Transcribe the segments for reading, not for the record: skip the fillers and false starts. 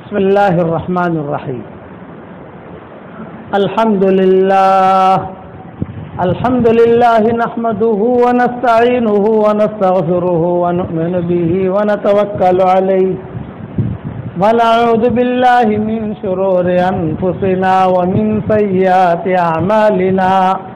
بسم الله الرحمن الرحيم. الحمد لله نحمده ونستعينه ونستغفره ونؤمن به ونتوكل عليه ونعوذ بالله من شرور أنفسنا ومن سيئات أعمالنا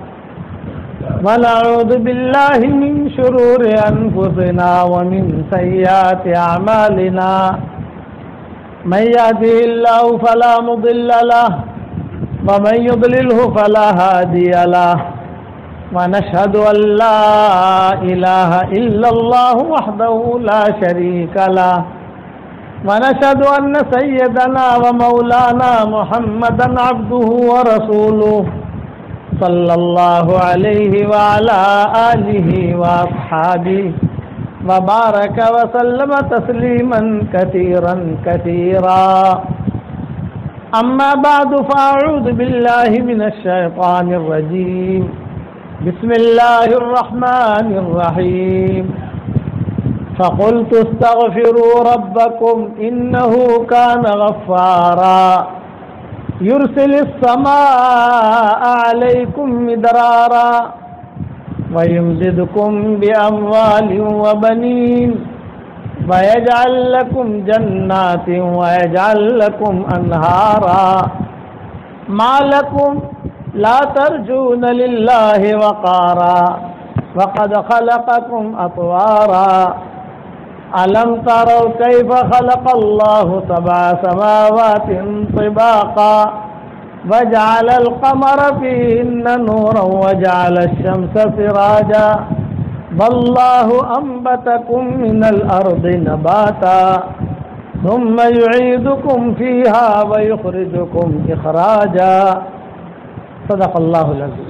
ونعوذ بالله من شرور أنفسنا ومن سيئات أعمالنا من يهده الله فلا مضل له ومن يضلله فلا هادي له ونشهد أن لا إله إلا الله وحده لا شريك له ونشهد أن سيدنا ومولانا محمدا عبده ورسوله صلى الله عليه وعلى آله وأصحابه وبارك وسلم تسليما كثيرا كثيرا. أما بعد فأعوذ بالله من الشيطان الرجيم. بسم الله الرحمن الرحيم. فقلت استغفروا ربكم إنه كان غفارا يرسل السماء عليكم مدرارا ويمددكم بأموال وبنين ويجعل لكم جنات ويجعل لكم أنهارا ما لكم لا ترجون لله وقارا وقد خلقكم أطوارا ألم تروا كيف خلق الله 7 سماوات طباقا وجعل القمر فيهن نورا وجعل الشمس سراجا والله أنبتكم من الأرض نباتا ثم يعيدكم فيها ويخرجكم إخراجا. صدق الله العظيم.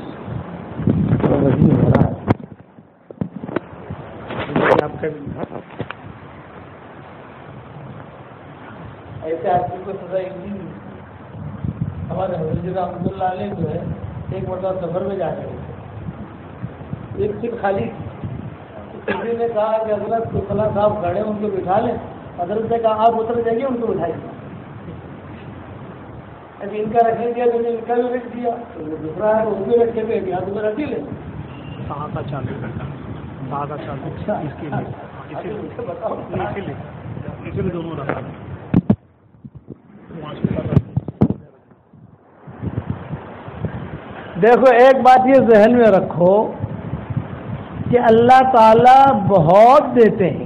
ایسے آدمی کو سزا ایک نہیں. ہمارے حضرت رحمۃ اللہ علیہ جو ہے ایک مرتبہ سفر میں جا رہے تھے, ایک سیٹ خالی تھی. کسی نے کہا کہ حضرت تو فلاں صاحب کھڑے ان کو بٹھا لیں. حضرت نے کہا آپ اتر جائیے ان کو بٹھائیے. ابھی ان کا رکھنے دیا تو نے ان کا بھی رکھ دیا, دوسرا ہے وہ بھی رکھے گئے یہاں تو رکھ ہی لیں. دیکھو ایک بات یہ ذہن میں رکھو کہ اللہ تعالیٰ بہت دیتے ہیں,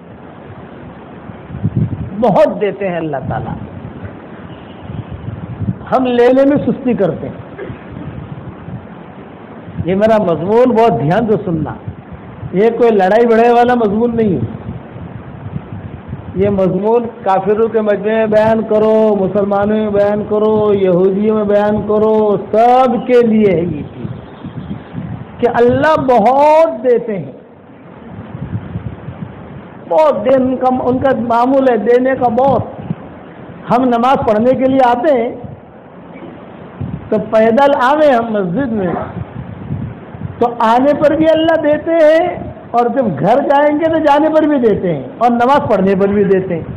بہت دیتے ہیں اللہ تعالیٰ. ہم لینے میں سستی کرتے ہیں. یہ میرا مضمون بہت دھیان سے سننا, یہ کوئی لڑائی بڑھائی والا مضمون نہیں ہے. یہ مضمون کافروں کے مجمع میں بیان کرو, مسلمانوں میں بیان کرو, یہودیوں میں بیان کرو, سب کے لیے ہے یہ چیز کہ اللہ بہت دیتے ہیں. بہت دن کا ان کا معمول ہے دینے کا بہت. ہم نماز پڑھنے کے لیے آتے ہیں تو پیدل آوے ہم مسجد میں تو آنے پر بھی اللہ دیتے ہیں, اور جب گھر جائیں گے تو جانے پر بھی دیتے ہیں, اور نماز پڑھنے پر بھی دیتے ہیں.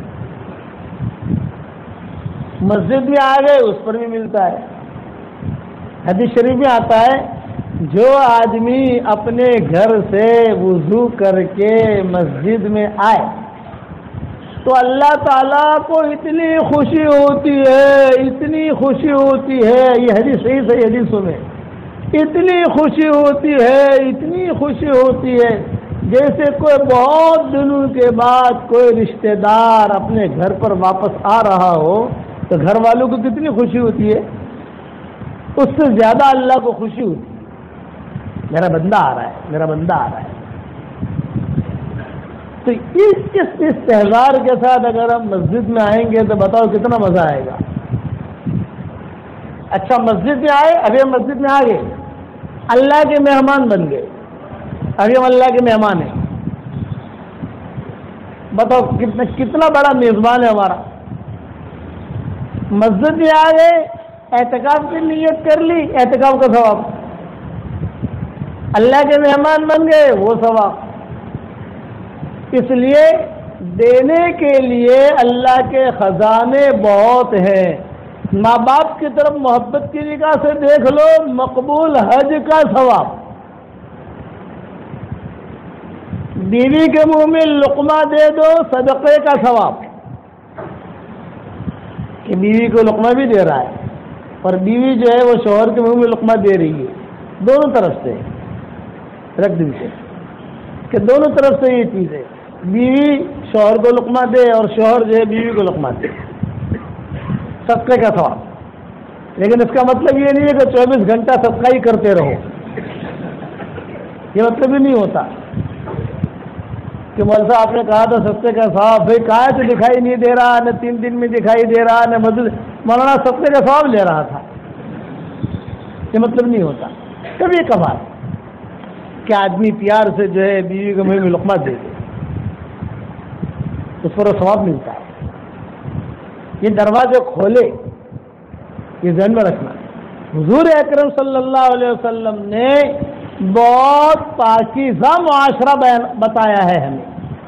مسجد میں آ گئے اس پر بھی ملتا ہے. حدیث شریف میں آتا ہے جو آدمی اپنے گھر سے وضو کر کے مسجد میں آئے تو اللہ تعالیٰ کو اتنی خوشی ہوتی ہے, اتنی خوشی ہوتی ہے. یہ حدیث صحیح صحیح حدیثوں میں اتنی خوشی ہوتی ہے, اتنی خوشی ہوتی ہے جیسے کوئی بہت دنوں کے بعد کوئی رشتہ دار اپنے گھر پر واپس آ رہا ہو تو گھر والوں کو کتنی خوشی ہوتی ہے. اس سے زیادہ اللہ کو خوشی ہوتی ہے. میرا بندہ آ رہا ہے, میرا بندہ آ رہا ہے. تو اس تہوار کے ساتھ اگر ہم مسجد میں آئیں گے تو بتاؤ کتنا مزہ آئے گا. اچھا مسجد میں آئے, ابھی ہم مسجد میں آ گئے, اللہ کے مہمان بن گئے, ابھی ہم اللہ کے مہمان ہیں. بتاؤ کتنا بڑا میزبان ہے ہمارا. مسجد میں آ گئے, اعتکاف کی نیت کر لی, اعتکاف کا ثواب. اللہ کے مہمان بن گئے, وہ ثواب. اس لیے دینے کے لیے اللہ کے خزانے بہت ہیں. ماں باپ کی طرف محبت کی نگاہ سے دیکھ لو، مقبول حج کا ثواب. بیوی کے منہ میں لقمہ دے دو، صدقے کا ثواب. کہ بیوی کو لقمہ بھی دے رہا ہے اور بیوی جو ہے وہ شوہر کے منہ میں لقمہ دے رہی ہے. دونوں طرف سے رکھ دیجیے کہ دونوں طرف سے یہ چیز ہے، بیوی شوہر کو لقمہ دے اور شوہر جو ہے بیوی کو لقمہ دے، صدقے کا ثواب. لیکن اس کا مطلب یہ نہیں ہے کہ 24 گھنٹہ صدقہ ہی کرتے رہو. یہ مطلب ہی نہیں ہوتا کہ مولوی صاحب آپ نے کہا تھا صدقے کا ثواب، بھائی کہاں سے دکھائی نہیں دے رہا، نہ 3 دن میں دکھائی دے رہا، نہ مولانا صدقے کا ثواب لے رہا تھا. یہ مطلب نہیں ہوتا. کبھی کبھار کہ آدمی پیار سے جو ہے بیوی کو منہ میں لقمہ دے دے، اس پر وہ ثواب ملتا ہے. یہ دروازے کھولے، یہ ذہن میں رکھنا. حضور اکرم صلی اللہ علیہ وسلم نے بہت پاکیزہ معاشرہ بتایا ہے ہمیں،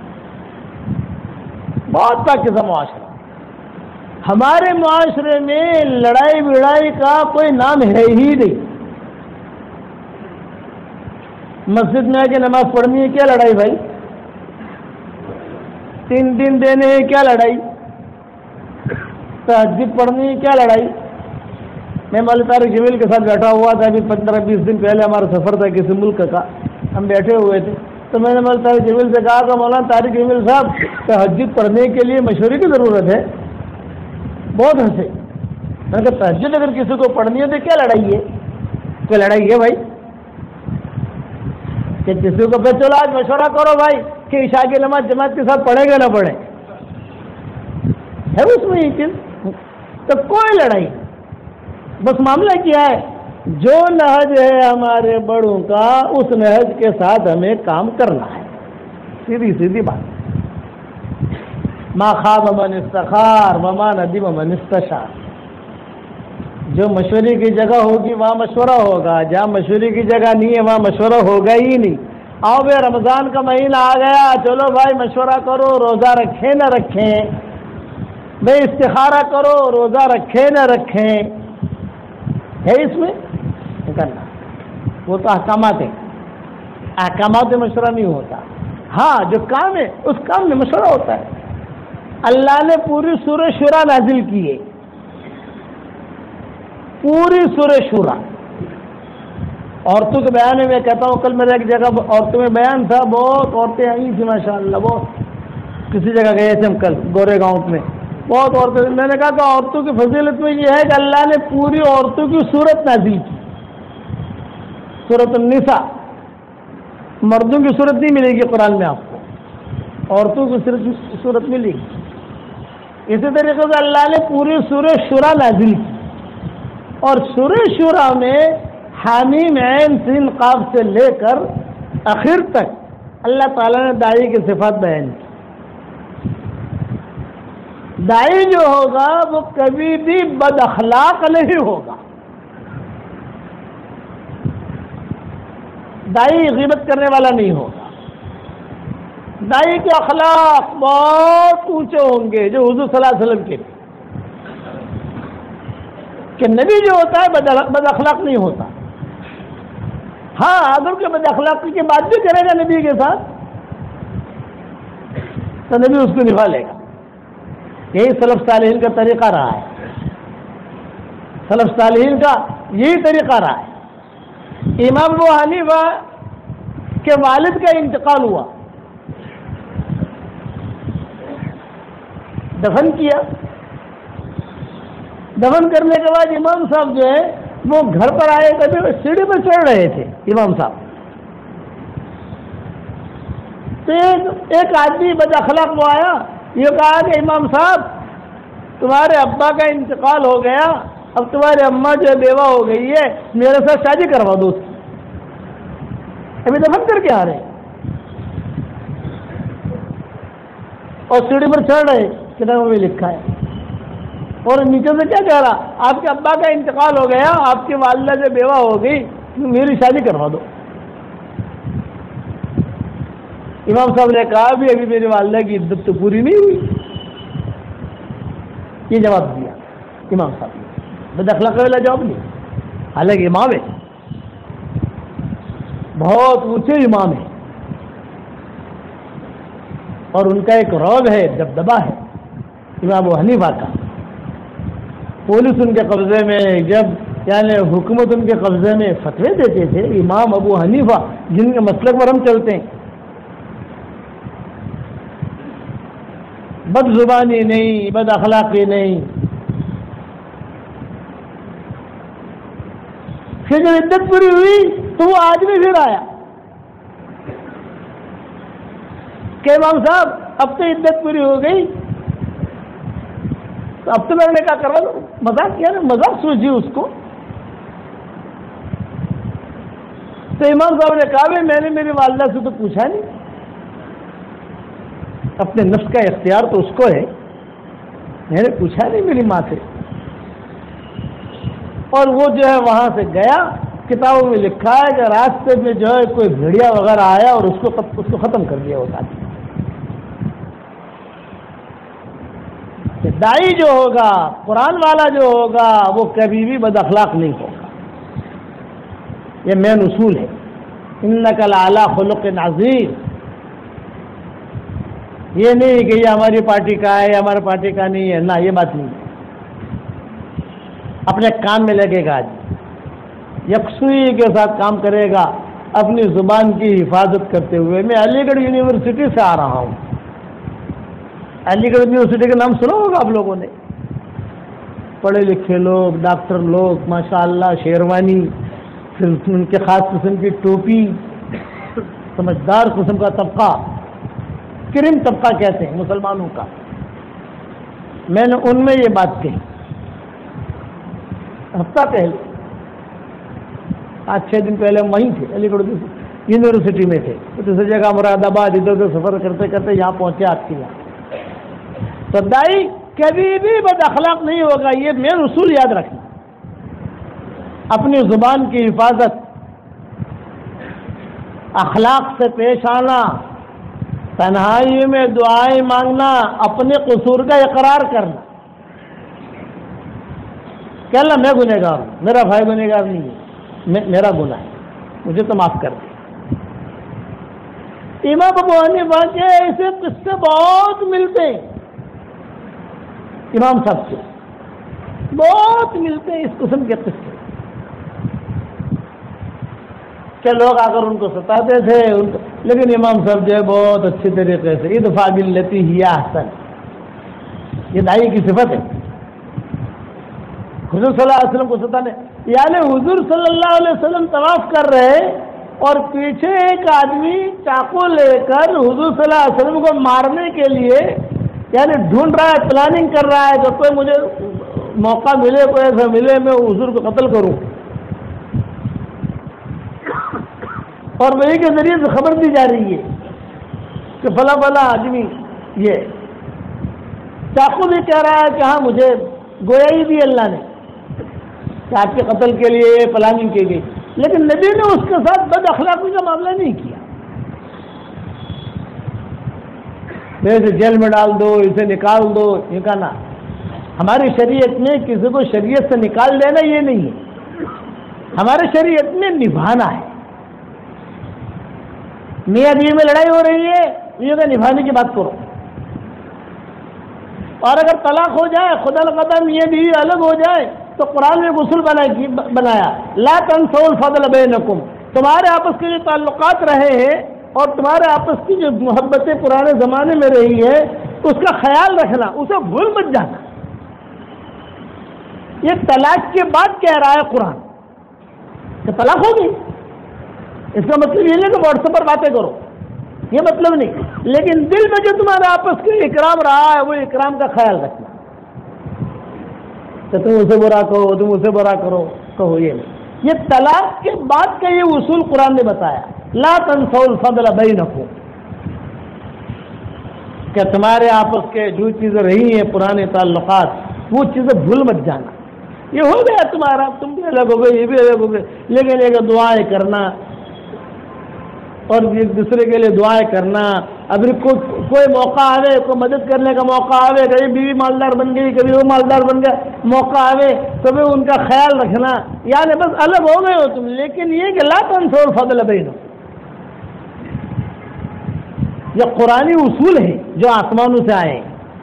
بہت پاکیزہ معاشرہ. ہمارے معاشرے میں لڑائی بڑائی کا کوئی نام ہے ہی نہیں. مسجد میں آ کے نماز پڑھنی ہے، کیا لڑائی بھائی؟ 3 دن دینے ہیں، کیا لڑائی؟ تہجد پڑھنی ہے، کیا لڑائی؟ میں مولانا طارق جمیل کے ساتھ بیٹھا ہوا تھا ابھی 15-20 دن پہلے، ہمارا سفر تھا کسی ملک کا، ہم بیٹھے ہوئے تھے تو میں نے مولانا طارق جمیل سے کہا کہ مولانا طارق جمیل صاحب تہجد پڑھنے کے لیے مشورے کی ضرورت ہے. بہت ہنسے. میں نے کہا تہجد اگر کسی کو پڑھنی ہے تو کیا لڑائی ہے؟ کوئی لڑائی ہے بھائی کہ کسی کو چلو آج مشورہ کرو بھائی کہ عشاء کی نماز جماعت کے ساتھ پڑھے گا نہ پڑھے؟ ہے اس میں یہ چیز؟ تو کوئی لڑائی. بس معاملہ کیا ہے، جو نہج ہے ہمارے بڑوں کا اس نہج کے ساتھ ہمیں کام کرنا ہے. سیدھی بات. ما خاب من استخار وما ندم من استشار. جو مشورے کی جگہ ہوگی وہاں مشورہ ہوگا، جہاں مشورے کی جگہ نہیں ہے وہاں مشورہ ہوگا ہی نہیں. آؤ بھائی رمضان کا مہینہ آ گیا، چلو بھائی مشورہ کرو، روزہ رکھیں نہ رکھیں، بھائی استخارہ کرو، روزہ رکھیں نہ رکھیں. ہے اس میں کرنا، وہ تو احکامات ہیں. احکامات میں مشورہ نہیں ہوتا. ہاں جو کام ہے اس کام میں مشورہ ہوتا ہے. اللہ نے پوری سورہ شورا نازل کی ہے، پوری سورہ شورا. عورتوں کے بیان میں کہتا ہوں، کل میرا ایک جگہ عورتوں میں بیان تھا، بہت عورتیں آئی تھیں ماشاءاللہ. بہت کسی جگہ گئے تھے ہم کل گورے گاؤں میں، بہت عورتیں. میں نے کہا کہ عورتوں کی فضیلت میں یہ ہے کہ اللہ نے پوری عورتوں کی صورت نازل کی، سورۃ النساء. مردوں کی صورت نہیں ملے گی قرآن میں آپ کو، عورتوں کی صورت ملے گی. اسی طریقے سے اللہ نے پوری سورہ شورا نازل کی، اور سورہ شورا میں حامیم عین سین قاف سے لے کر آخر تک اللہ تعالیٰ نے داعی کی صفات بیان کی. داعی جو ہوگا وہ کبھی بھی بد اخلاق نہیں ہوگا. داعی غیبت کرنے والا نہیں ہوگا. داعی کے اخلاق بہت اونچے ہوں گے، جو حضور صلی اللہ علیہ وسلم کے، کہ نبی جو ہوتا ہے بد اخلاق نہیں ہوتا. ہاں اگر کوئی بد اخلاقی کی بات بھی کرے گا نبی کے ساتھ تو نبی اس کو نبھا لے گا. یہی سلف صالحین کا طریقہ رہا ہے. سلف صالحین کا یہی طریقہ رہا ہے. امام ابو حنیفہ کے والد کا انتقال ہوا، دفن کیا. دفن کرنے کے بعد امام صاحب جو ہے وہ گھر پر آئے، کبھی سیڑھی پر چڑھ رہے تھے امام صاحب. تو ایک آدمی بد اخلاق وہ آیا، یہ کہا کہ امام صاحب تمہارے ابا کا انتقال ہو گیا، اب تمہاری اماں جو ہے بیوہ ہو گئی ہے، میرے ساتھ شادی کروا دو. ابھی دفن کر کے آ رہے اور سیڑھی پر چڑھ رہے، کتابوں میں لکھا ہے. اور نیچے سے کیا کہہ رہا، آپ کے ابا کا انتقال ہو گیا، آپ کی والدہ جو بیوہ ہو گئی، میری شادی کروا دو. امام صاحب نے کہا بھی ابھی میری والدہ کی عدت تو پوری نہیں ہوئی. یہ جواب دیا امام صاحب نے. بد اخلاقی والا جواب نہیں. حالانکہ امام ہے, بہت اونچے امام ہے, اور ان کا ایک رعب ہے, دبدبا ہے امام ابو حنیفہ کا. پولیس ان کے قبضے میں, جب یعنی حکومت ان کے قبضے میں فتوے دیتے تھے امام ابو حنیفہ جن کے مسلک پر ہم چلتے ہیں, بد زبانی نہیں, بد اخلاقی نہیں. پھر جب عدت پوری ہوئی تو وہ آدمی پھر آیا کہ امام صاحب اب تو عدت پوری ہو گئی, تو اب تو میں نے کہا کروا دو. مذاق کیا نا, مذاق سوچیے اس کو. تو امام صاحب نے کہا میں نے میری والدہ سے تو پوچھا نہیں, اپنے نفس کا اختیار تو اس کو ہے, میں نے پوچھا نہیں میری ماں سے. اور وہ جو ہے وہاں سے گیا. کتابوں میں لکھا ہے کہ راستے میں جو ہے کوئی بھیڑیا وغیرہ آیا اور اس کو ختم کر دیا وہ ساتھ. دائی جو ہوگا, قرآن والا جو ہوگا, وہ کبھی بھی بد اخلاق نہیں ہوگا. یہ مین اصول ہے. انک لعلی خلق عظیم. یہ نہیں کہ یہ ہماری پارٹی کا ہے, ہماری پارٹی کا نہیں ہے, نہ, یہ بات نہیں. اپنے کام میں لگے گا, یکسوئی کے ساتھ کام کرے گا, اپنی زبان کی حفاظت کرتے ہوئے. میں علی گڑھ یونیورسٹی سے آ رہا ہوں. علی گڑھ یونیورسٹی کا نام سنا ہوگا آپ لوگوں نے. پڑھے لکھے لوگ, ڈاکٹر لوگ, ماشاءاللہ, شیروانی, پھر ان کے خاص قسم کی ٹوپی, سمجھدار قسم کا طبقہ, کریم طبقہ کہتے ہیں مسلمانوں کا. میں نے ان میں یہ بات کہی ہفتہ پہلے, 5-6 دن پہلے ہم وہیں تھے, علی گڑھ یونیورسٹی میں تھے. دوسری جگہ مراد آباد, ادھر ادھر سفر کرتے کرتے یہاں پہنچے آپ کے یہاں. تو دائی کبھی بھی بد اخلاق نہیں ہوگا. یہ مین اصول یاد رکھنا. اپنی زبان کی حفاظت, اخلاق سے پیش آنا, تنہائی میں دعائیں مانگنا, اپنے قصور کا اقرار کرنا کہ اللہ میں گنہگار ہوں, میرا بھائی گنہگار نہیں ہے, میرا گناہ ہے, مجھے تو معاف کر دے. امام ابو حنیفہ کے ایسے قصے بہت ملتے ہیں, امام صاحب سے بہت ملتے ہیں اس قسم کے قصے کہ لوگ آ کر ان کو ستاتے تھے. لیکن امام صاحب جو ہے بہت اچھے طریقے سے ادفع باللتی ہی احسن, یہ دائی کی صفت ہے. حضور صلی اللہ علیہ وسلم کو ستانے, یعنی حضور صلی اللہ علیہ وسلم طواف کر رہے اور پیچھے ایک آدمی چاقو لے کر حضور صلی اللہ علیہ وسلم کو مارنے کے لیے یعنی ڈھونڈ رہا ہے, پلاننگ کر رہا ہے کہ کوئی مجھے موقع ملے, کوئی ایسا ملے, میں حضور کو قتل کروں. اور وہی کے ذریعے سے خبر دی جا رہی ہے کہ فلاں فلاں آدمی یہ چاقو بھی کہہ رہا ہے کہ ہاں مجھے گویا ہی دی اللہ نے کہ آپ کے قتل کے لیے پلاننگ کی گئی. لیکن نبی نے اس کے ساتھ بد اخلاقی کا معاملہ نہیں کیا. اسے جیل میں ڈال دو, اسے نکال دو, یہ کہنا. ہماری شریعت میں کسی کو شریعت سے نکال دینا یہ نہیں ہے. ہمارے شریعت میں نبھانا ہے. میاں بیوی میں لڑائی ہو رہی ہے, یہ کہ نبھانے کی بات کرو. اور اگر طلاق ہو جائے, خدا نخواستہ میاں بیوی الگ ہو جائے, تو قرآن نے غسل بنایا, لا تنسوا الفضل بینکم, تمہارے آپس کے جو تعلقات رہے ہیں اور تمہارے آپس کی جو محبتیں پرانے زمانے میں رہی ہے اس کا خیال رکھنا, اسے بھول مت جانا. یہ طلاق کے بعد کہہ رہا ہے قرآن کہ طلاق ہوگی. اس کا مطلب یہ نہیں کہ واٹس ایپ پر باتیں کرو, یہ مطلب نہیں. لیکن دل میں جو تمہارے آپس کے اکرام رہا ہے وہ اکرام کا خیال رکھنا. کہ تم اسے برا کہو, تم اسے برا کرو, کہو یہ نہیں. یہ طلاق کے بعد کا یہ اصول قرآن نے بتایا, لا تنسوا الفضل بینکم, کہ تمہارے آپس کے جو چیزیں رہی ہیں پرانے تعلقات وہ چیزیں بھول مت جانا. یہ ہو گیا تمہارا, تم بھی الگ ہو گئے, یہ بھی الگ ہو گئے, لیکن ایک دعائیں کرنا, اور ایک دوسرے کے لیے دعائیں کرنا. اگر کوئی موقع آوے, کوئی مدد کرنے کا موقع آوے, کبھی بیوی مالدار بن گئی, کبھی وہ مالدار بن گیا, موقع آوے تو بھی ان کا خیال رکھنا. یعنی بس الگ ہو گئے ہو تم, لیکن یہ کہ لا تنسوا الفضل بینکم, یہ قرآنی اصول ہے جو آسمانوں سے آئے.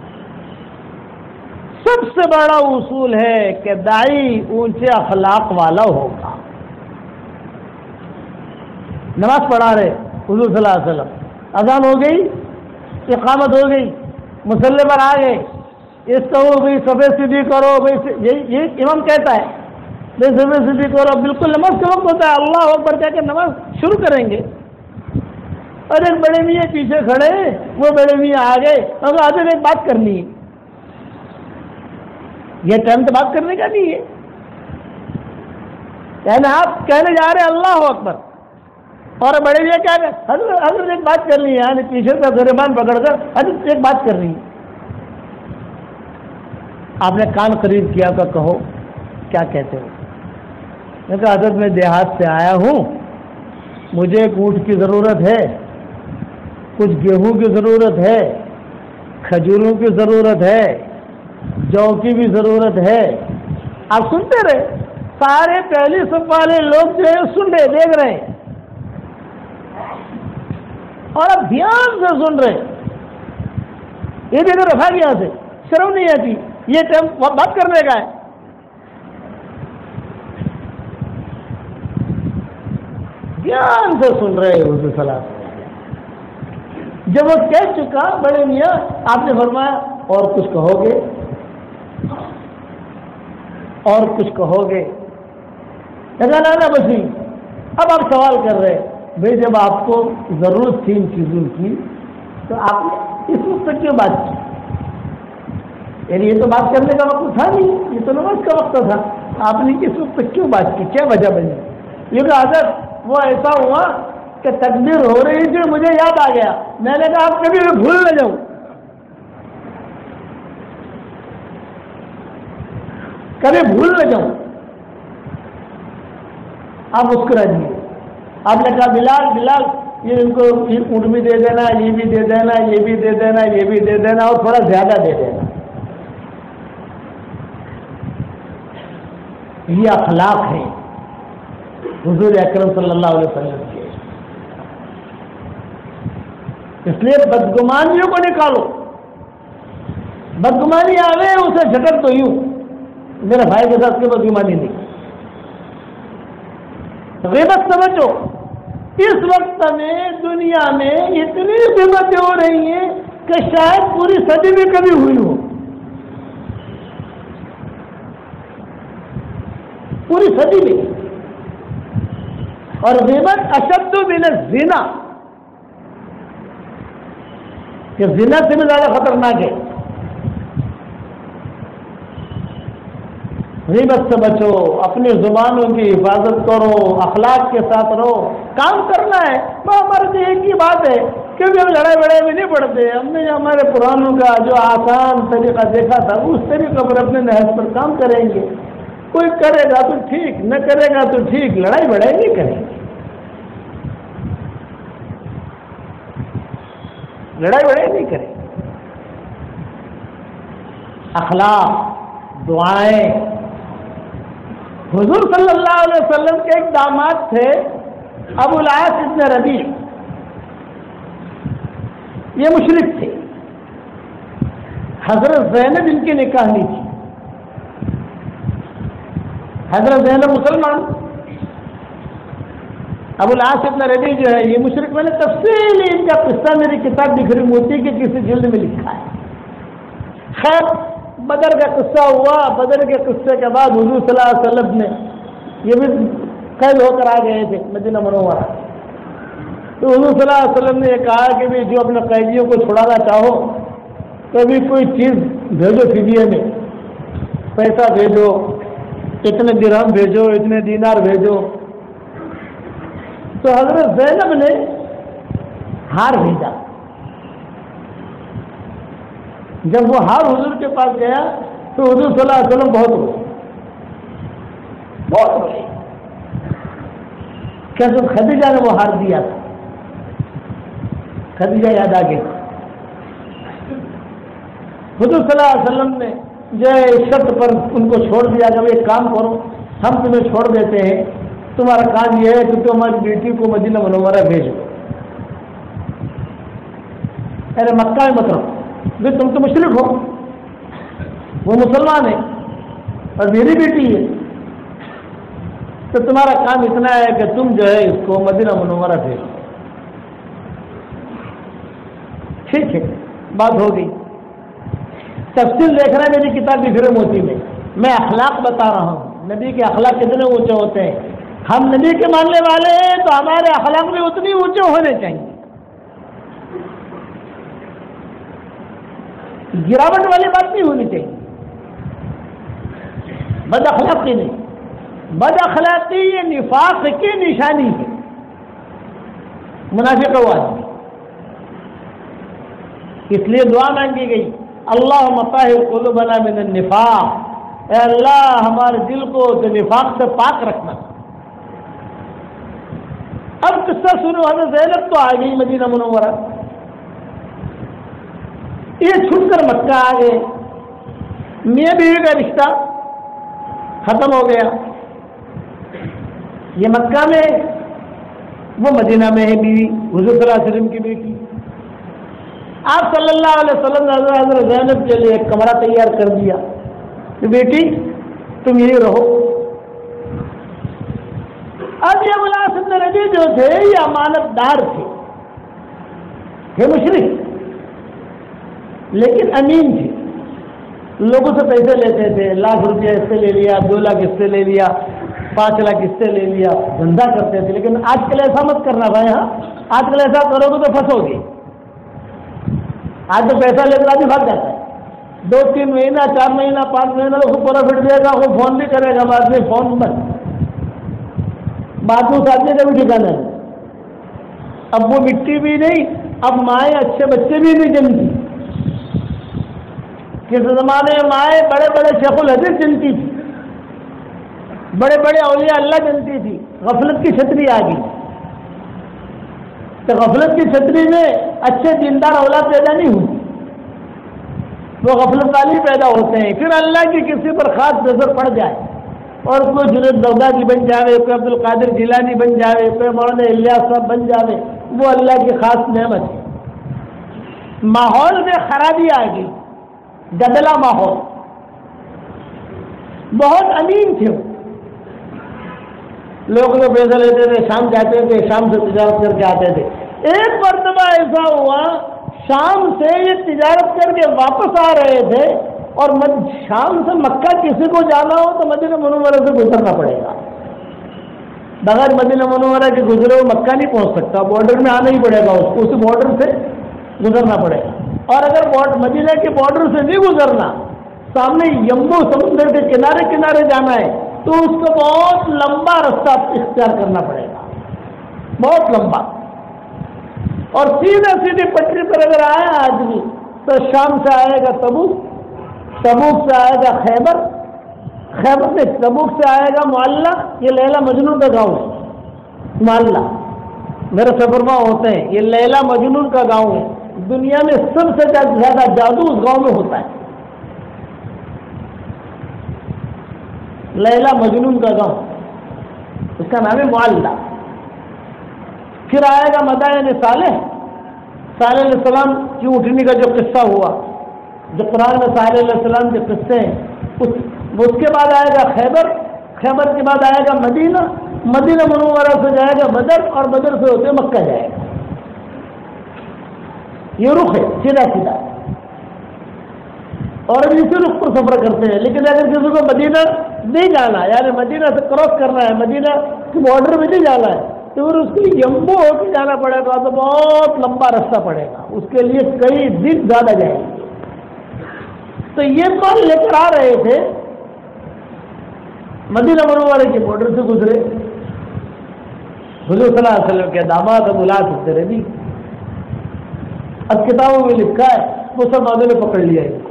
سب سے بڑا اصول ہے کہ داعی اونچے اخلاق والا ہوگا. نماز پڑھا رہے حضور صلی اللہ علیہ وسلم, اذان ہو گئی, اقامت ہو گئی, مصلی پر آ گئے, اس کو بھائی صفے سیدھی کرو, یہ امام کہتا ہے بھائی صفے سیدھی کرو, بالکل نماز کے وقت ہوتا ہے, اللہ اکبر کہہ کے نماز شروع کریں گے. اور ایک بڑے میاں پیچھے کھڑے, وہ بڑے میاں آ گئے, اور آج ایک بات کرنی ہے. یہ ٹائم تو بات کرنے کا نہیں ہے, یعنی آپ کہنے جا رہے اللہ اکبر, اور بڑے میاں کیا کہ حضرت ایک بات کرنی ہے, یعنی پیچھے کا گریبان پکڑ کر حضرت ایک بات کرنی ہے. آپ نے کان قریب کیا تو کہو کیا کہتے ہو. میں کہا حضرت میں دیہات سے آیا ہوں, مجھے ایک اونٹ کی ضرورت ہے, کچھ گیہوں کی ضرورت ہے, کھجوروں کی ضرورت ہے, جو کی بھی ضرورت ہے. آپ سنتے رہے, سارے پہلی صف والے لوگ جو ہے سن رہے, دیکھ رہے, اور اب دھیان سے سن رہے. یہ دیکھو رفا گیا سے شرم نہیں آتی, یہ ٹائم بات کرنے کا ہے. دھیان سے سن رہے حضور صلی اللہ علیہ وسلم. جب وہ کہہ چکا بڑے میاں, آپ نے فرمایا اور کچھ کہو گے, اور کچھ کہو گے. نا بسی اب آپ سوال کر رہے بھائی, جب آپ کو ضرورت تھی ان چیزوں کی تو آپ نے اس وقت تک کیوں بات کی؟ یعنی یہ تو بات کرنے کا وقت تھا نہیں, یہ تو نماز کا وقت تھا, آپ نے اس وقت تک کیوں بات کی, کیا وجہ بنی؟ یہ کہ حضرت وہ ایسا ہوا کہ تکبیر ہو رہی تھی, مجھے یاد آ گیا, میں نے کہا آپ کبھی بھی بھول نہ جاؤں, کبھی بھول نہ جاؤں. آپ مسکرا دیے. آپ نے کہا بلال بلال یہ ان کو اونٹ بھی دے دینا, یہ بھی دے دینا, یہ بھی دے دینا, یہ بھی دے دینا, اور تھوڑا زیادہ دے دینا. یہ اخلاق ہے حضور اکرم صلی اللہ علیہ وسلم کے. اس لیے بدگمانیوں کو نکالو. بدگمانی آوے اسے جھٹک تو یوں, میرے بھائی کے ساتھ کی بدگمانی نہیں. غیبت سمجھو, اس وقت میں دنیا میں اتنی غیبتیں ہو رہی ہیں کہ شاید پوری صدی میں کبھی ہوئی ہو, پوری صدی میں. اور غیبت اشد من الزنا, کہ زنا سے بھی زیادہ خطرناک ہے. غیبت سے بچو, اپنی زبانوں کی حفاظت کرو, اخلاق کے ساتھ رہو. کام کرنا ہے, ہمارے تو ایک ہی بات ہے کہ ہم لڑائی بڑائی بھی نہیں پڑتے. ہم نے ہمارے پرانوں کا جو آسان طریقہ دیکھا تھا اس طریقے پر اپنے نہج پر کام کریں گے. کوئی کرے گا تو ٹھیک, نہ کرے گا تو ٹھیک, لڑائی بڑائی نہیں کریں گے, لڑائی بڑائی نہیں کریں گے. اخلاق, دعائیں. حضور صلی اللہ علیہ وسلم کے ایک داماد تھے ابو العاص ابن ربیع, یہ مشرک تھے. حضرت زینب ان کی نکاح نہیں تھی. حضرت زینب مسلمان, ابو العاص ابن ربیع جو ہے یہ مشرک. میں نے تفصیلی ان کا قصہ میری کتاب بکھری موتی کی کسی جلد میں لکھا ہے. خیر, بدر کا قصہ ہوا. بدر کے قصے کے بعد حضور صلی اللہ علیہ وسلم نے, یہ بھی قید ہو کر آ گئے تھے مدینہ منورہ, تو حضور صلی اللہ علیہ وسلم نے یہ کہا کہ بھی جو اپنے قیدیوں کو چھڑانا چاہو تو بھی کوئی چیز بھیجو, فدیے میں پیسہ بھیجو, اتنے درہم بھیجو, اتنے دینار بھیجو. تو حضرت زینب نے ہار بھیجا. جب وہ ہار حضور کے پاس گیا تو حضور صلی اللہ علیہ وسلم بہت روئے. کیا تم خدیجہ نے وہ ہار دیا تھا؟ خدیجہ یاد آ گئی. حضور صلی اللہ علیہ وسلم نے جو ہے شرط پر ان کو چھوڑ دیا کہ ایک کام کرو، ہم تمہیں چھوڑ دیتے ہیں، تمہارا کام یہ ہے کہ تم ہماری بیٹی کو مدینہ منورہ بھیجو. ارے مکہ میں مت رہو، تم تو مشرک ہو، وہ مسلمان ہے اور میری بیٹی ہے، تو تمہارا کام اتنا ہے کہ تم جو ہے اس کو مدینہ منورہ بھیجو. ٹھیک ہے، بات ہو گئی. تفصیل دیکھ رہے ہیں میری کتاب فکر موتی میں اخلاق بتا رہا ہوں. نبی کے اخلاق کتنے اونچے ہوتے ہیں. ہم نبی کے ماننے والے ہیں تو ہمارے اخلاق بھی اتنی اونچے ہونے چاہیے. گراوٹ والی بات نہیں ہونی چاہیے. بد اخلاقی نہیں، بد اخلاقی یہ نفاق کی نشانی ہے. منافق ہوا اس لیے دعا مانگی گئی، اللہم طہر قلوبنا من النفاق، اے اللہ ہمارے دل کو تو نفاق سے پاک رکھنا. اب قصہ سنو، حضرت زینب تو آ گئی مدینہ منورہ، یہ چھٹ کر مکہ آ گئے. میاں بیوی کا رشتہ ختم ہو گیا. یہ مکہ میں، وہ مدینہ میں ہے بیوی، حضور صلی اللہ علیہ وسلم کی بیٹی. آپ صلی اللہ علیہ وسلم نے حضرت زینب کے لیے ایک کمرہ تیار کر دیا کہ بیٹی تم یہی رہو. اب یہ ملاسم نبی جو تھے یہ امانت دار تھے مشرک، لیکن امین تھے. لوگوں سے پیسے لیتے تھے، 1,00,000 روپیہ اس سے لے لیا، 2 لاکھ اس سے لے لیا، 5 لاکھ اس سے لے لیا، دھندا کرتے تھے. لیکن آج کل ایسا مت کرنا بھائی. ہاں آج کل ایسا کرو گے تو پھنسو گے. آج تو پیسہ لے کر آدمی بھاگ جاتا ہے. 2-3 مہینہ 4 مہینہ 5 مہینہ اس کو پروفٹ دے گا، وہ فون بھی کرے گا، بعد میں فون بند، بعد میں اس آدمی کا بھی ٹھکانا ہے. اب وہ مٹی بھی نہیں، اب مائیں اچھے بچے بھی نہیں جنتی. کس زمانے میں مائیں بڑے بڑے شیخ الحدیث جنتی تھی، بڑے بڑے اولیاء اللہ جنتی تھی. غفلت کی چھتری آ گئی تو غفلت کی چھتری میں اچھے دیندار اولاد پیدا نہیں ہوتی، وہ غفلت والی پیدا ہوتے ہیں. پھر اللہ کی کسی پر خاص نظر پڑ جائے اور کوئی جنید بغدادی بن جاوے، کوئی عبد القادر جیلانی بن جاوے، کوئی مولانا الیاس صاحب بن جاوے، وہ اللہ کی خاص نعمت ہے. ماحول میں خرابی آ گئی، گدلا ماحول. بہت امین تھے، لوگ جو پیسہ لیتے تھے شام جاتے تھے، شام سے تجارت کر کے آتے تھے. ایک مرتبہ ایسا ہوا شام سے یہ تجارت کر کے واپس آ رہے تھے اور شام سے مکہ کسی کو جانا ہو تو مدینہ منورہ سے گزرنا پڑے گا. بغیر مدینہ منورہ کے گزرے وہ مکہ نہیں پہنچ سکتا، بارڈر میں آنا ہی پڑے گا، اس کو اسی بارڈر سے گزرنا پڑے گا. اور اگر مدینہ کے بارڈر سے نہیں گزرنا، سامنے یمبو سمندر کے کنارے کنارے جانا ہے تو اس کو بہت لمبا رستہ اختیار کرنا پڑے گا، بہت لمبا. اور سیدھے سیدھی پٹری پر اگر آیا آدمی تو شام سے آئے گا تبوک، تبوک سے آئے گا خیبر، خیبر سے تبوک سے آئے گا معلّہ. یہ لیلا مجنون کا گاؤں ہے معلّہ، میرے سفرما ہوتے ہیں. یہ لیلا مجنون کا گاؤں ہے. دنیا میں سب سے زیادہ جادو اس گاؤں میں ہوتا ہے. لیلا مجنون کا گاؤں، اس کا نام ہے معلّہ. پھر آئے گا مدائن صالح، صالح علیہ السلام کی اٹھنے کا جو قصہ ہوا، جو قرآن میں صالح علیہ السلام کے قصے ہیں، اس کے بعد آئے گا خیبر، خیبر کے بعد آئے گا مدینہ، مدینہ منورہ سے جائے گا بدر، اور بدر سے ہوتے مکہ جائے گا. یہ رخ ہے سیدھا سیدھا، اور اب اسی رخ پر سفر کرتے ہیں. لیکن اگر کسی کو مدینہ نہیں جانا، یعنی مدینہ سے کراس کرنا ہے، مدینہ کے بارڈر میں نہیں جانا ہے، تو پھر اس کے لیے یمبو ہو کے جانا پڑے گا، تو بہت لمبا راستہ پڑے گا، اس کے لیے کئی دن زیادہ جائیں گے. تو یہ مال لے کر آ رہے تھے، مدینہ منورہ کے بارڈر سے گزرے. حضور صلی اللہ علیہ وسلم کے داماد ابو العاص الزربی، اب کتابوں میں لکھا ہے مسلمانوں نے پکڑ لیا ہے.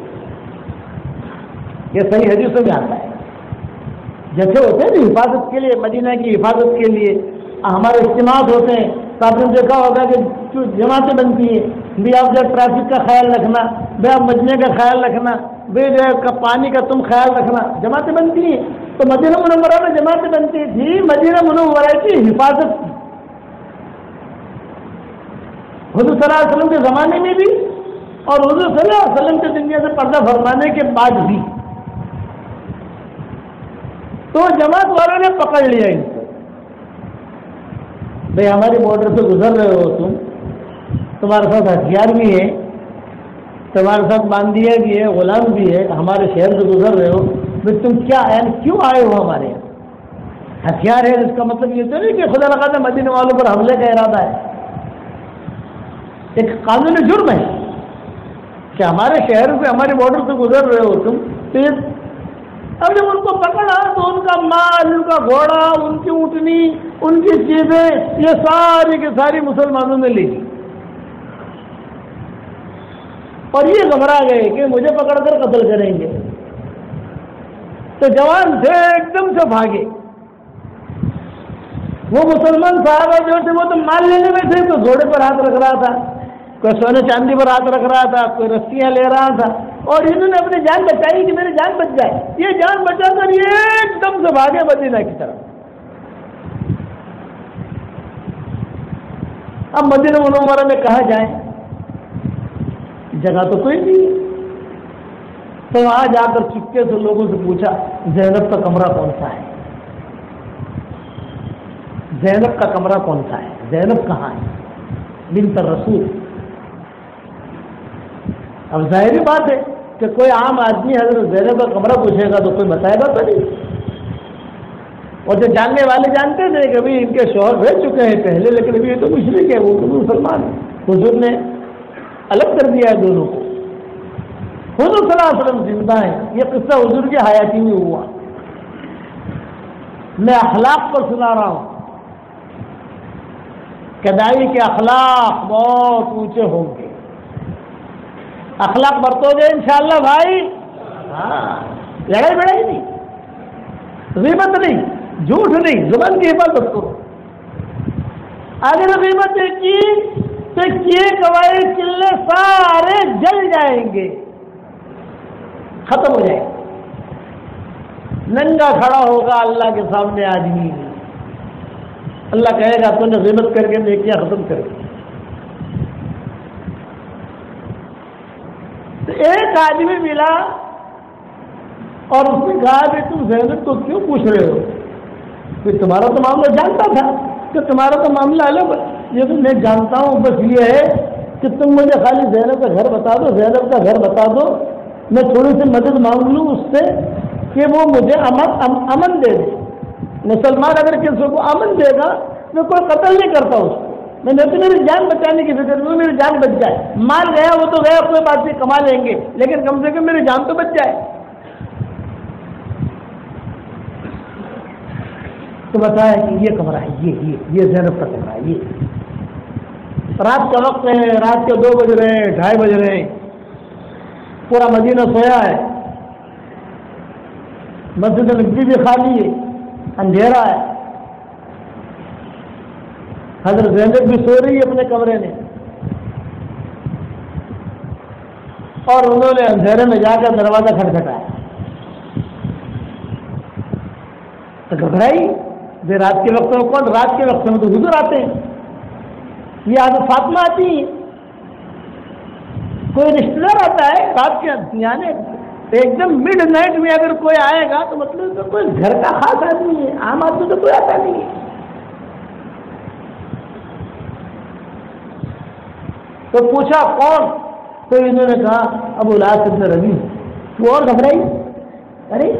یہ صحیح حدیثوں میں آتا ہے. جیسے ہوتے ہیں نا حفاظت کے لیے، مدینہ کی حفاظت کے لیے ہمارے اجتماعات ہوتے ہیں تو آپ نے دیکھا ہوگا کہ جو جماعتیں بنتی ہیں بھی آپ جو ٹریفک کا خیال رکھنا، بھائی آپ مجمے کا خیال رکھنا، بھائی جو پانی کا تم خیال رکھنا، جماعتیں بنتی ہیں. تو مدینہ منورہ میں جماعتیں بنتی تھی، مدینہ منورہ کی حفاظت کی. حضور صلی اللہ علیہ وسلم کے زمانے میں بھی اور حضور صلی اللہ علیہ وسلم کے دنیا سے پردہ فرمانے کے بعد بھی. تو جماعت والوں نے پکڑ لیا ان کو، بھائی ہماری بارڈر سے گزر رہے ہو تم، تمہارے ساتھ ہتھیار بھی ہے، تمہارے ساتھ باندیا بھی ہے، غلام بھی ہے، ہمارے شہر سے گزر رہے ہو، بھائی تم کیا یعنی کیوں آئے ہو ہمارے یہاں؟ ہتھیار ہے اس کا مطلب یہ تو نہیں کہ خدا لگا تھا مدینے والوں پر حملے کا ارادہ ہے. ایک قانونی جرم ہے کہ ہمارے شہر سے ہمارے بارڈر سے گزر رہے ہو تم. تو یہ اب جب ان کو پکڑا تو ان کا مال، ان کا گھوڑا، ان کی اونٹنی، ان کی چیزیں، یہ ساری کی ساری مسلمانوں نے لی اور یہ گھبرا گئے کہ مجھے پکڑ کر قتل کریں گے. تو جوان تھے ایک دم سے بھاگے. وہ مسلمان صحابہ جو تھے وہ تو مال لینے میں تھے، تو گھوڑے پر ہاتھ رکھ رہا تھا، کوئی سونے چاندی پر ہاتھ رکھ رہا تھا، کوئی رسیاں لے رہا تھا، اور انہوں نے اپنی جان بچائی کہ میری جان بچ جائے. یہ جان بچا کر یہ ایک دم سے بھاگے مدینہ کی طرف. اب مدینہ منورہ میں کہاں جائیں، جگہ تو کوئی نہیں ہے. تو وہاں جا کر چپکے سے لوگوں سے پوچھا زینب کا کمرہ کون سا ہے، زینب کا کمرہ کون سا ہے، زینب کہاں ہے بنت الرسول. اب ظاہری بات ہے کہ کوئی عام آدمی حضرت زینب کا کمرہ پوچھے گا تو کوئی بتائے گا تو نہیں. اور جو جاننے والے جانتے تھے کہ ابھی ان کے شوہر رہ چکے ہیں پہلے، لیکن ابھی یہ تو مشرک ہے، وہ تو مسلمان ہے. حضور نے الگ کر دیا ہے دونوں کو. حضور صلی اللہ علیہ وسلم زندہ ہیں. یہ قصہ حضور کی حیاتی میں ہوا. میں اخلاق پر سنا رہا ہوں کہ دائی کے اخلاق بہت اونچے ہوں گے. اخلاق برتو گے انشاءاللہ بھائی. ہاں، لڑائی بڑائی نہیں، غیبت نہیں، جھوٹ نہیں، زبان کی حفاظت کرو. اگر غیبت کی تو کیے گوائے چلے سارے جل جائیں گے، ختم ہو جائے. ننگا کھڑا ہوگا اللہ کے سامنے آدمی، اللہ کہے گا تو نے غیبت کر کے نیکیاں ختم کر دی. تو ایک آدمی ملا اور اس نے کہا کہ تم زینب کو کیوں پوچھ رہے ہو؟ کہ تمہارا تو معاملہ جانتا تھا کہ تمہارا تو معاملہ الگ. یہ تو میں جانتا ہوں، بس یہ ہے کہ تم مجھے خالی زینب کا گھر بتا دو، زینب کا گھر بتا دو، میں تھوڑی سی مدد مانگ لوں اس سے کہ وہ مجھے امن دے دے. مسلمان اگر کسی کو امن دے گا میں کوئی قتل نہیں کرتا اس کو. میں نے تو میری جان بچانے کی فکر میں، میری جان بچ جائے. مال گیا وہ تو گیا، کوئی بات نہیں، کما لیں گے، لیکن کم سے کم میری جان تو بچ جائے. تو بتایا کہ یہ کمرہ ہے، یہ زینب کا کمرہ ہے. یہ رات کا وقت ہے، رات کے 2 بج رہے ہیں، 2:30 بج رہے ہیں، پورا مدینہ سویا ہے، مسجد نبوی بھی خالی ہے، اندھیرا ہے. حضرت زینب بھی سو رہی ہے اپنے کمرے میں، اور انہوں نے اندھیرے میں جا کر دروازہ کھٹکھٹایا. تو گھبرائی، رات کے وقت میں کون؟ رات کے وقت میں تو حضور آتے ہیں. یہ حضرت فاطمہ آتی ہیں، کوئی رشتہ دار آتا ہے رات کے یعنی ایک دم مڈ نائٹ میں اگر کوئی آئے گا تو مطلب تو کوئی گھر کا خاص آدمی ہے، عام آدمی تو کوئی آتا نہیں ہے. تو پوچھا کون؟ تو انہوں نے کہا ابو العاص ابن ربیع. تو اور گھبرائی، ارے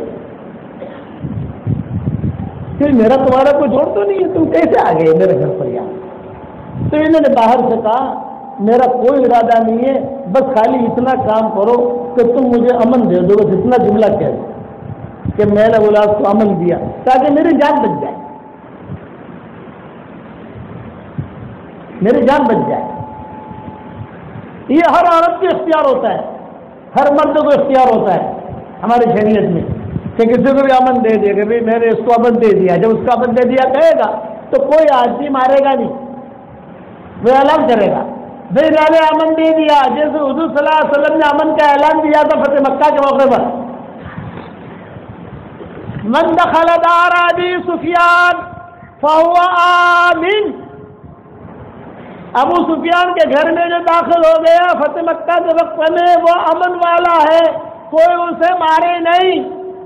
پھر میرا تمہارا کوئی جوڑ تو نہیں ہے، تم کیسے آ گئے میرے گھر پر یہاں؟ تو انہوں نے باہر سے کہا میرا کوئی ارادہ نہیں ہے، بس خالی اتنا کام کرو کہ تم مجھے امن دے دو. بس اتنا جملہ کہہ دو کہ میں نے ابو العاص کو امن دیا تاکہ میری جان بچ جائے، میری جان بچ جائے. یہ ہر عورت کو اختیار ہوتا ہے، ہر مرد کو اختیار ہوتا ہے ہماری شریعت میں کہ کسی کو بھی امن دے دے کہ میں نے اس کو امن دے دیا. جب اس کو امن دے دیا کہے گا تو کوئی آدمی مارے گا نہیں، وہ اعلان کرے گا. بھائی نے امن دے دیا جیسے حضور صلی اللہ علیہ وسلم نے امن کا اعلان دیا تھا فتح مکہ کے موقع پر. من دخل دار ابی سفیان فهو آمن. ابو سفیان کے گھر میں جو داخل ہو گیا فتح مکہ کے وقت میں وہ امن والا ہے, کوئی اسے مارے نہیں.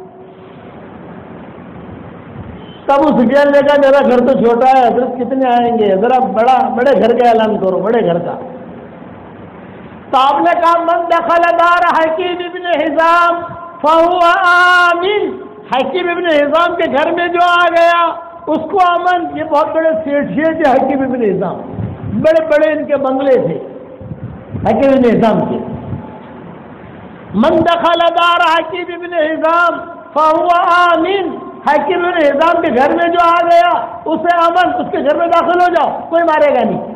ابو سفیان نے کہا میرا گھر تو چھوٹا ہے, حضرت کتنے آئیں گے, ذرا بڑے گھر کا اعلان کرو, بڑے گھر کا. تو آپ نے کہا من دخل دار حکیم ابن حزام فهو آمن. حکیم ابن حزام کے گھر میں جو آ گیا اس کو امن. یہ بہت بڑے سیٹھیے تھے حکیم ابن حزام, بڑے بڑے ان کے بنگلے تھے حکیم ابن حزام کے. من دخل دار حکیم ابن حزام فهو آمن. حکیم ابن حزام کے گھر میں جو آ گیا اسے امن, اس کے گھر میں داخل ہو جاؤ, کوئی مارے گا نہیں.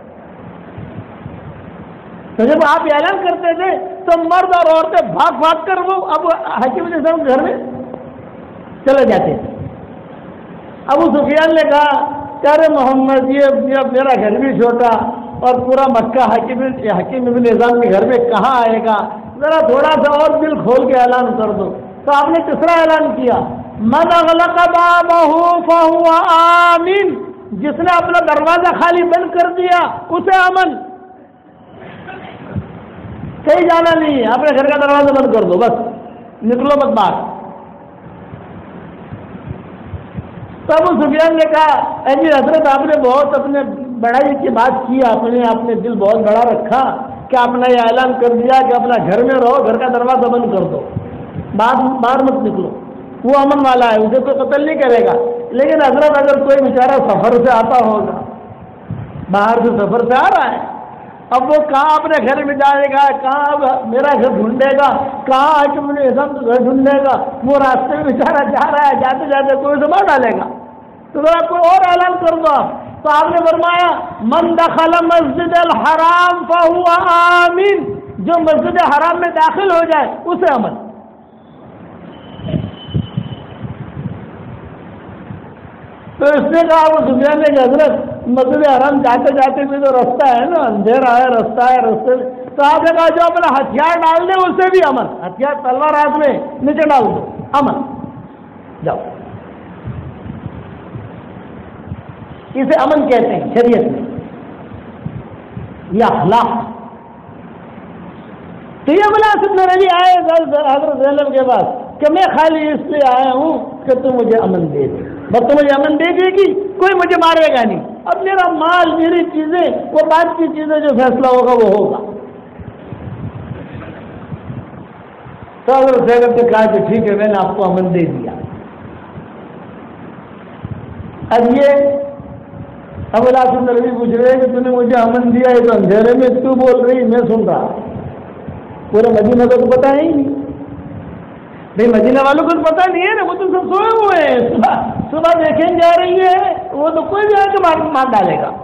تو جب آپ اعلان کرتے تھے تو مرد اور عورتیں بھاگ بھاگ کر وہ اب حکیم ابن حزام کے گھر میں چلے جاتے تھے. ابو سفیان نے کہا کہ ارے محمد یہ میرا گھر بھی چھوٹا اور پورا مکہ حکیم ابن حزام کے گھر میں کہاں آئے گا, ذرا تھوڑا سا اور دل کھول کے اعلان کر دو. تو آپ نے تیسرا اعلان کیا من اغلق بابہ فہو آمن. جس نے اپنا دروازہ خالی بند کر دیا اسے امن. کہیں جانا نہیں ہے, اپنے گھر کا دروازہ بند کر دو, بس نکلو مت باہر. تو ابو سفیان نے کہا اے جی حضرت آپ نے بہت اپنے بڑائی کی بات کی, آپ نے دل بہت بڑا رکھا کہ آپ نے یہ اعلان کر دیا کہ اپنا گھر میں رہو, گھر کا دروازہ بند کر دو, باہر مت نکلو, وہ امن والا ہے, اسے کوئی قتل نہیں کرے گا. لیکن حضرت اگر کوئی بیچارہ سفر سے آتا ہوگا, باہر سے سفر سے آ رہا ہے, اب وہ کہاں اپنے گھر میں جائے گا, کہاں میرا گھر ڈھونڈے گا, کہاں حکیم ابن حزام کا گھر ڈھونڈے گا. وہ راستے میں بیچارہ جا رہا ہے, جاتے جاتے کوئی اسے مار ڈالے گا. تو ذرا کوئی اور اعلان کر دو آپ. تو آپ نے فرمایا من دخل مسجد الحرام فهو آمن. جو مسجد حرام میں داخل ہو جائے اسے امن. تو اس نے کہا وہ سفیان نے کہ حضرت مسجد حرام جاتے جاتے بھی تو رستہ ہے نا, اندھیرا ہے, رستہ ہے, رستے میں. تو آپ نے کہا جو اپنا ہتھیار ڈال دے اسے بھی امن. ہتھیار تلوار ہاتھ میں نیچے ڈال دو, امن, جاؤ. اسے امن کہتے ہیں شریعت میں, یہ اخلاق. تو یہ مناسب نبی آئے حضرت زینب کے پاس کہ میں خالی اس لیے آیا ہوں کہ تم مجھے امن دے دے, بس تو مجھے امن دے دے گی, کوئی مجھے مارے گا نہیں. اب میرا مال, میری چیزیں, وہ بات کی چیزیں, جو فیصلہ ہوگا وہ ہوگا. تو حضرت زینب نے کہا کہ ٹھیک ہے میں نے آپ کو امن دے دیا. اب یہ ابو العاص نبی پوچھ رہے کہ تم نے مجھے امن دیا, یہ تو اندھیرے میں کیوں بول رہی, میں سن رہا. پورے مدینہ کو تو پتا ہی نہیں. بھائی مدینہ والوں کو تو پتا نہیں ہے نا, وہ تو سب سوئے ہوئے ہیں, صبح دیکھیں جا رہی ہے, وہ تو کوئی بھی آ کے مار ڈالے گا.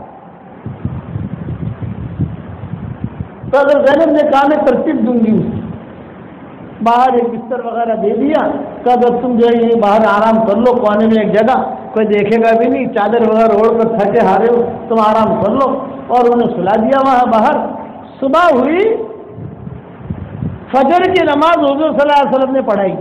تو اگر زینب نے کہا میں ترتیب دوں گی, باہر ایک بستر وغیرہ دے دیا, تو اگر تم جو ہے باہر آرام کر لو, کونے میں ایک جگہ, کوئی دیکھے گا بھی نہیں, چادر وغیرہ اوڑھ کر تھکے ہارے ہو, تم آرام کر لو. اور انہیں سلا دیا وہاں باہر. صبح ہوئی, فجر کی نماز حضور صلی اللہ علیہ وسلم نے پڑھائی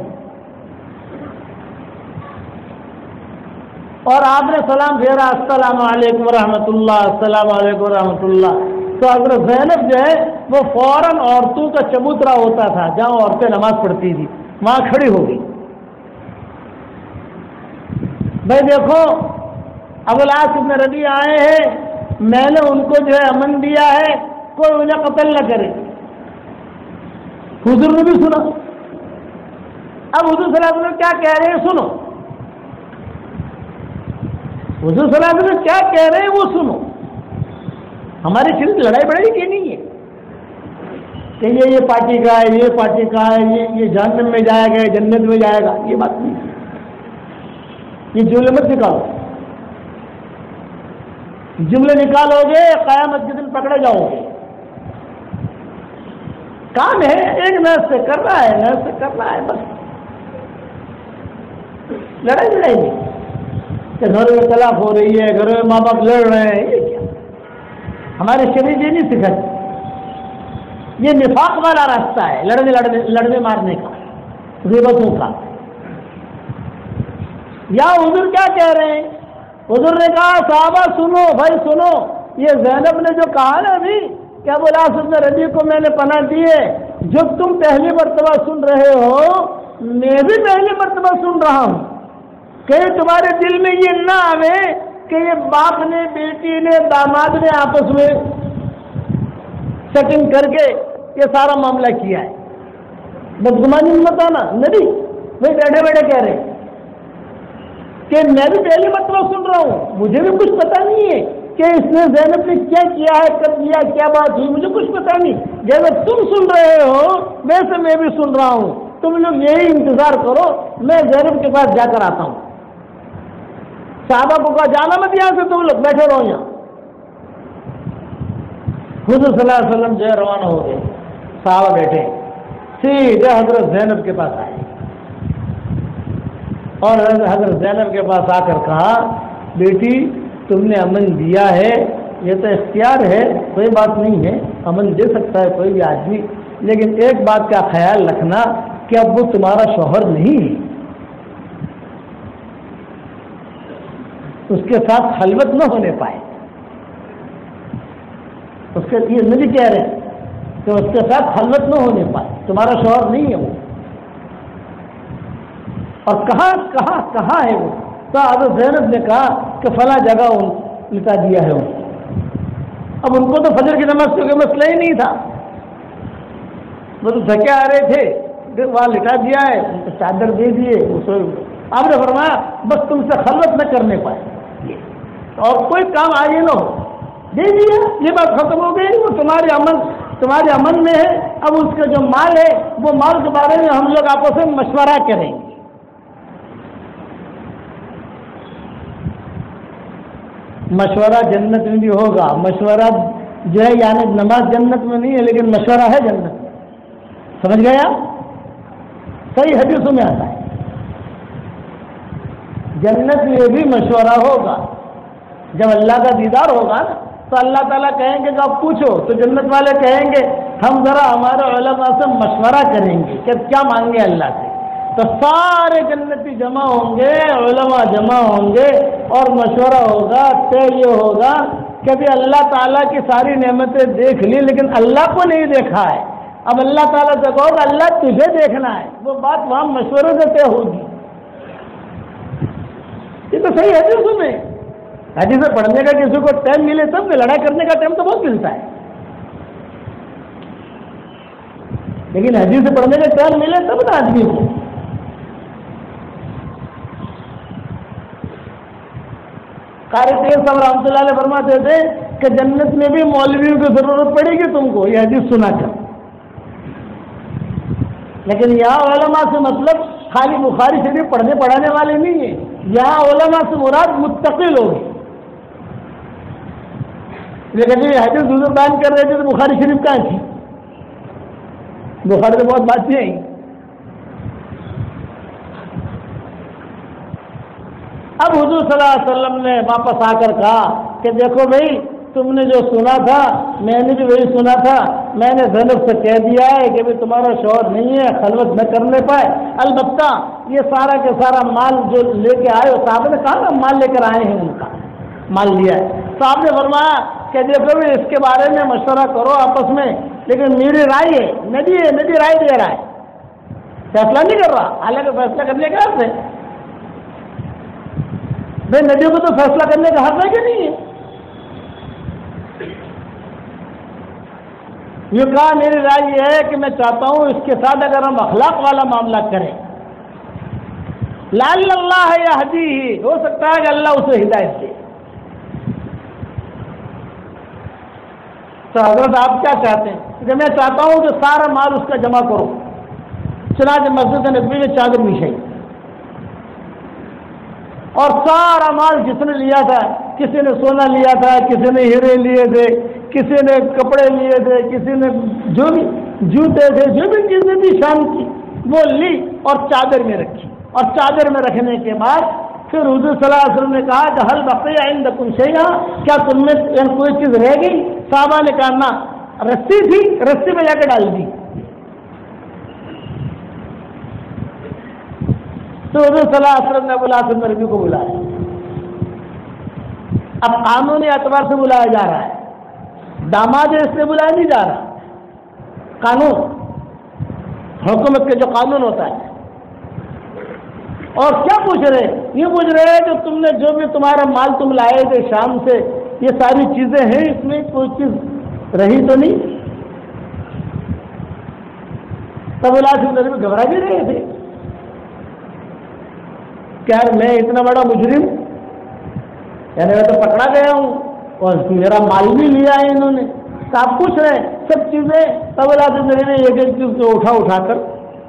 اور آپ نے سلام پھیرا, السلام علیکم ورحمۃ اللہ, السلام علیکم ورحمۃ اللہ. تو حضرت زینب جو ہے وہ فوراً عورتوں کا چبوترا ہوتا تھا, جہاں عورتیں نماز پڑھتی تھی, وہاں کھڑی ہو گئی. بھائی دیکھو ابو العاص بن ربیع آئے ہیں, میں نے ان کو جو ہے امن دیا ہے, کوئی انہیں قتل نہ کرے. حضور نے بھی سنا. اب حضور صلی اللہ علیہ وسلم کیا کہہ رہے ہیں سنو, حضور صلی اللہ علیہ وسلم کیا کہہ رہے ہیں وہ سنو. ہماری صرف لڑائی بڑھائی کی نہیں ہے کہ یہ پارٹی کا ہے, یہ پارٹی کا ہے, یہ جہنم میں جائے گا, جنت میں جائے گا, یہ بات نہیں. یہ جملے مت نکالو, جملے نکالو گے قیامت کے دن پکڑے جاؤ گے. کام ہے ایک نرس سے کر رہا ہے, نرس سے کر رہا ہے, بس لڑائی نہیں کہ گھروں میں طلاق ہو رہی ہے, گھروں میں ماں باپ لڑ رہے ہیں, یہ کیا ہمارے شریعت یہ نہیں سکھاتی. یہ نفاق والا راستہ ہے، لڑنے مارنے کا، غیبتوں کا. یا حضور کیا کہہ رہے ہیں؟ حضور نے کہا صحابہ سنو بھائی سنو، یہ زینب نے جو کہا نا ابھی کہ ابو العاص بن ربیع کو میں نے پناہ دی ہے، جو تم پہلی مرتبہ سن رہے ہو میں بھی پہلی مرتبہ سن رہا ہوں. کہیں تمہارے دل میں یہ نہ آوے کہ یہ باپ نے بیٹی نے داماد نے آپس میں سیٹنگ کر کے یہ سارا معاملہ کیا ہے. بدگمانی مت آنا نبی وہی بیٹھے بیٹھے کہہ رہے کہ میں بھی پہلی مرتبہ سن رہا ہوں، مجھے بھی کچھ پتا نہیں ہے کہ اس نے زینب نے کیا کیا ہے، کب کیا، کیا بات ہوئی، مجھے کچھ پتا نہیں. جیسے تم سن رہے ہو ویسے میں بھی سن رہا ہوں. تم لوگ یہی انتظار کرو، میں زینب کے پاس جا کر آتا ہوں. صحابہ کو کہا جانا مت یہاں سے، تم لوگ بیٹھے رہو یہاں. حضور صلی اللہ علیہ وسلم جو ہے روانہ ہو گئے، صحابہ بیٹھے، سیدھے حضرت زینب کے پاس آئے اور حضرت زینب کے پاس آ کر کہا بیٹی تم نے امن دیا ہے، یہ تو اختیار ہے، کوئی بات نہیں ہے، امن دے سکتا ہے کوئی بھی آدمی، لیکن ایک بات کا خیال رکھنا کہ اب وہ تمہارا شوہر نہیں ہے، اس کے ساتھ خلوت نہ ہونے پائے. اس کے یہ نبی کہہ رہے ہیں کہ اس کے ساتھ خلوت نہ ہونے پائے، تمہارا شوہر نہیں ہے وہ. اور کہاں ہے وہ؟ تو حضرت زینب نے کہا کہ فلاں جگہ لٹا دیا ہے وہ. اب ان کو تو فجر کی نماز کا مسئلہ ہی نہیں تھا، وہ تو تھکے آ رہے تھے، وہاں لٹا دیا ہے، ان کو چادر دے دیے. آپ نے فرمایا بس تم سے خلوت نہ کرنے پائے اور کوئی کام آگے نہ ہو، دے دیا، یہ بات ختم ہو گئی. وہ تمہارے امن میں ہے. اب اس کا جو مال ہے وہ مال کے بارے میں ہم لوگ آپس میں مشورہ کریں گے. مشورہ جنت میں بھی ہوگا. مشورہ جو ہے یعنی نماز جنت میں نہیں ہے لیکن مشورہ ہے جنت میں. سمجھ گئے آپ؟ صحیح حدیثوں میں آتا ہے جنت میں بھی مشورہ ہوگا. جب اللہ کا دیدار ہوگا تو اللہ تعالیٰ کہیں گے کہ آپ پوچھو، تو جنت والے کہیں گے ہم ذرا ہمارے علماء سے مشورہ کریں گے کہ کیا مانگے اللہ سے. تو سارے جنتی جمع ہوں گے، علماء جمع ہوں گے اور مشورہ ہوگا. طے یہ ہوگا کہ بھی اللہ تعالیٰ کی ساری نعمتیں دیکھ لی لیکن اللہ کو نہیں دیکھا ہے. اب اللہ تعالیٰ سے کہو کہ اللہ تجھے دیکھنا ہے، وہ بات وہاں مشورے سے طے ہوگی. یہ تو صحیح حدیثوں میں. حدیث سے پڑھنے کا کسی کو ٹائم ملے تب، لڑائی کرنے کا ٹائم تو بہت ملتا ہے، لیکن حدیث سے پڑھنے کا ٹائم ملے تب نا آدمی کو. قاری سید صاحب رحمۃ اللہ علیہ فرماتے تھے کہ جنت میں بھی مولویوں کی ضرورت پڑے گی تم کو یہ حدیث سنا کر. لیکن یہاں علماء سے مطلب خالی بخاری شریف پڑھنے پڑھانے والے نہیں ہیں، یہاں علماء سے مراد متقی لوگ ہیں. لیکن یہ حدیث حضور بیان کر رہے تھے تو بخاری شریف کہاں تھی؟ بخاری تو بہت باتیں ہیں. اب حضور صلی اللہ علیہ وسلم نے واپس آ کر کہا کہ دیکھو بھائی تم نے جو سنا تھا میں نے بھی وہی سنا تھا. میں نے زینب سے کہہ دیا ہے کہ بھی تمہارا شوہر نہیں ہے، خلوت نہ کرنے پائے. البتہ یہ سارا کے سارا مال جو لے کے آئے، صاحب نے کہا نا مال لے کر آئے ہیں، ان کا مال لیا ہے. صاحب نے فرمایا کہ دیکھو بھی اس کے بارے میں مشورہ کرو آپس میں، لیکن میری رائے ہے، نبی رائے دے رہا ہے، فیصلہ نہیں کر رہا. حالانکہ فیصلہ کرنے کا حق ہے بھائی، نبی کو تو فیصلہ کرنے کا حق ہے کہ نہیں ہے. یہ کہا میری رائے یہ ہے کہ میں چاہتا ہوں اس کے ساتھ اگر ہم اخلاق والا معاملہ کریں، لعل اللہ یہدیہ، ہو سکتا ہے کہ اللہ اسے ہدایت دے. تو حضرت آپ کیا چاہتے ہیں؟ کہ میں چاہتا ہوں کہ سارا مال اس کا جمع کرو. چنانچہ مسجد نبوی میں چادر بچھائی اور سارا مال جس نے لیا تھا، کسی نے سونا لیا تھا، کسی نے ہیرے لیے تھے، کسی نے کپڑے لیے تھے، کسی نے جو بھی جوتے تھے، جو بھی چیزیں بھی شان کی وہ لی اور چادر میں رکھی. اور چادر میں رکھنے کے بعد پھر حضور صلی اللہ علیہ وسلم نے کہا کہ حل بقی عندکم شیئا، کیا تم میں کوئی چیز رہ گئی؟ صحابہ نے کہا نا، رسی تھی، رسی میں جا کے ڈال دی۔ تو حضور صلی اللہ علیہ وسلم نے ابو العاص ربیع کو بلایا۔ اب قانونی اعتبار سے بلایا جا رہا ہے، داماد اس لیے بلایا نہیں جا رہا، قانون حکومت کا جو قانون ہوتا ہے۔ اور کیا پوچھ رہے؟ یہ پوچھ رہے ہیں کہ تم نے جو بھی تمہارا مال تم لائے تھے شام سے، یہ ساری چیزیں ہیں، اس میں کوئی چیز رہی تو نہیں؟ تب العاص بن ربیع گھبرا بھی رہے تھے کہ یار میں اتنا بڑا مجرم، یعنی میں تو پکڑا گیا ہوں اور میرا مال بھی لیا ہے انہوں نے، آپ پوچھ رہے ہیں سب چیزیں۔ تب العاص بن ربیع نے ایک ایک چیز کو اٹھا کر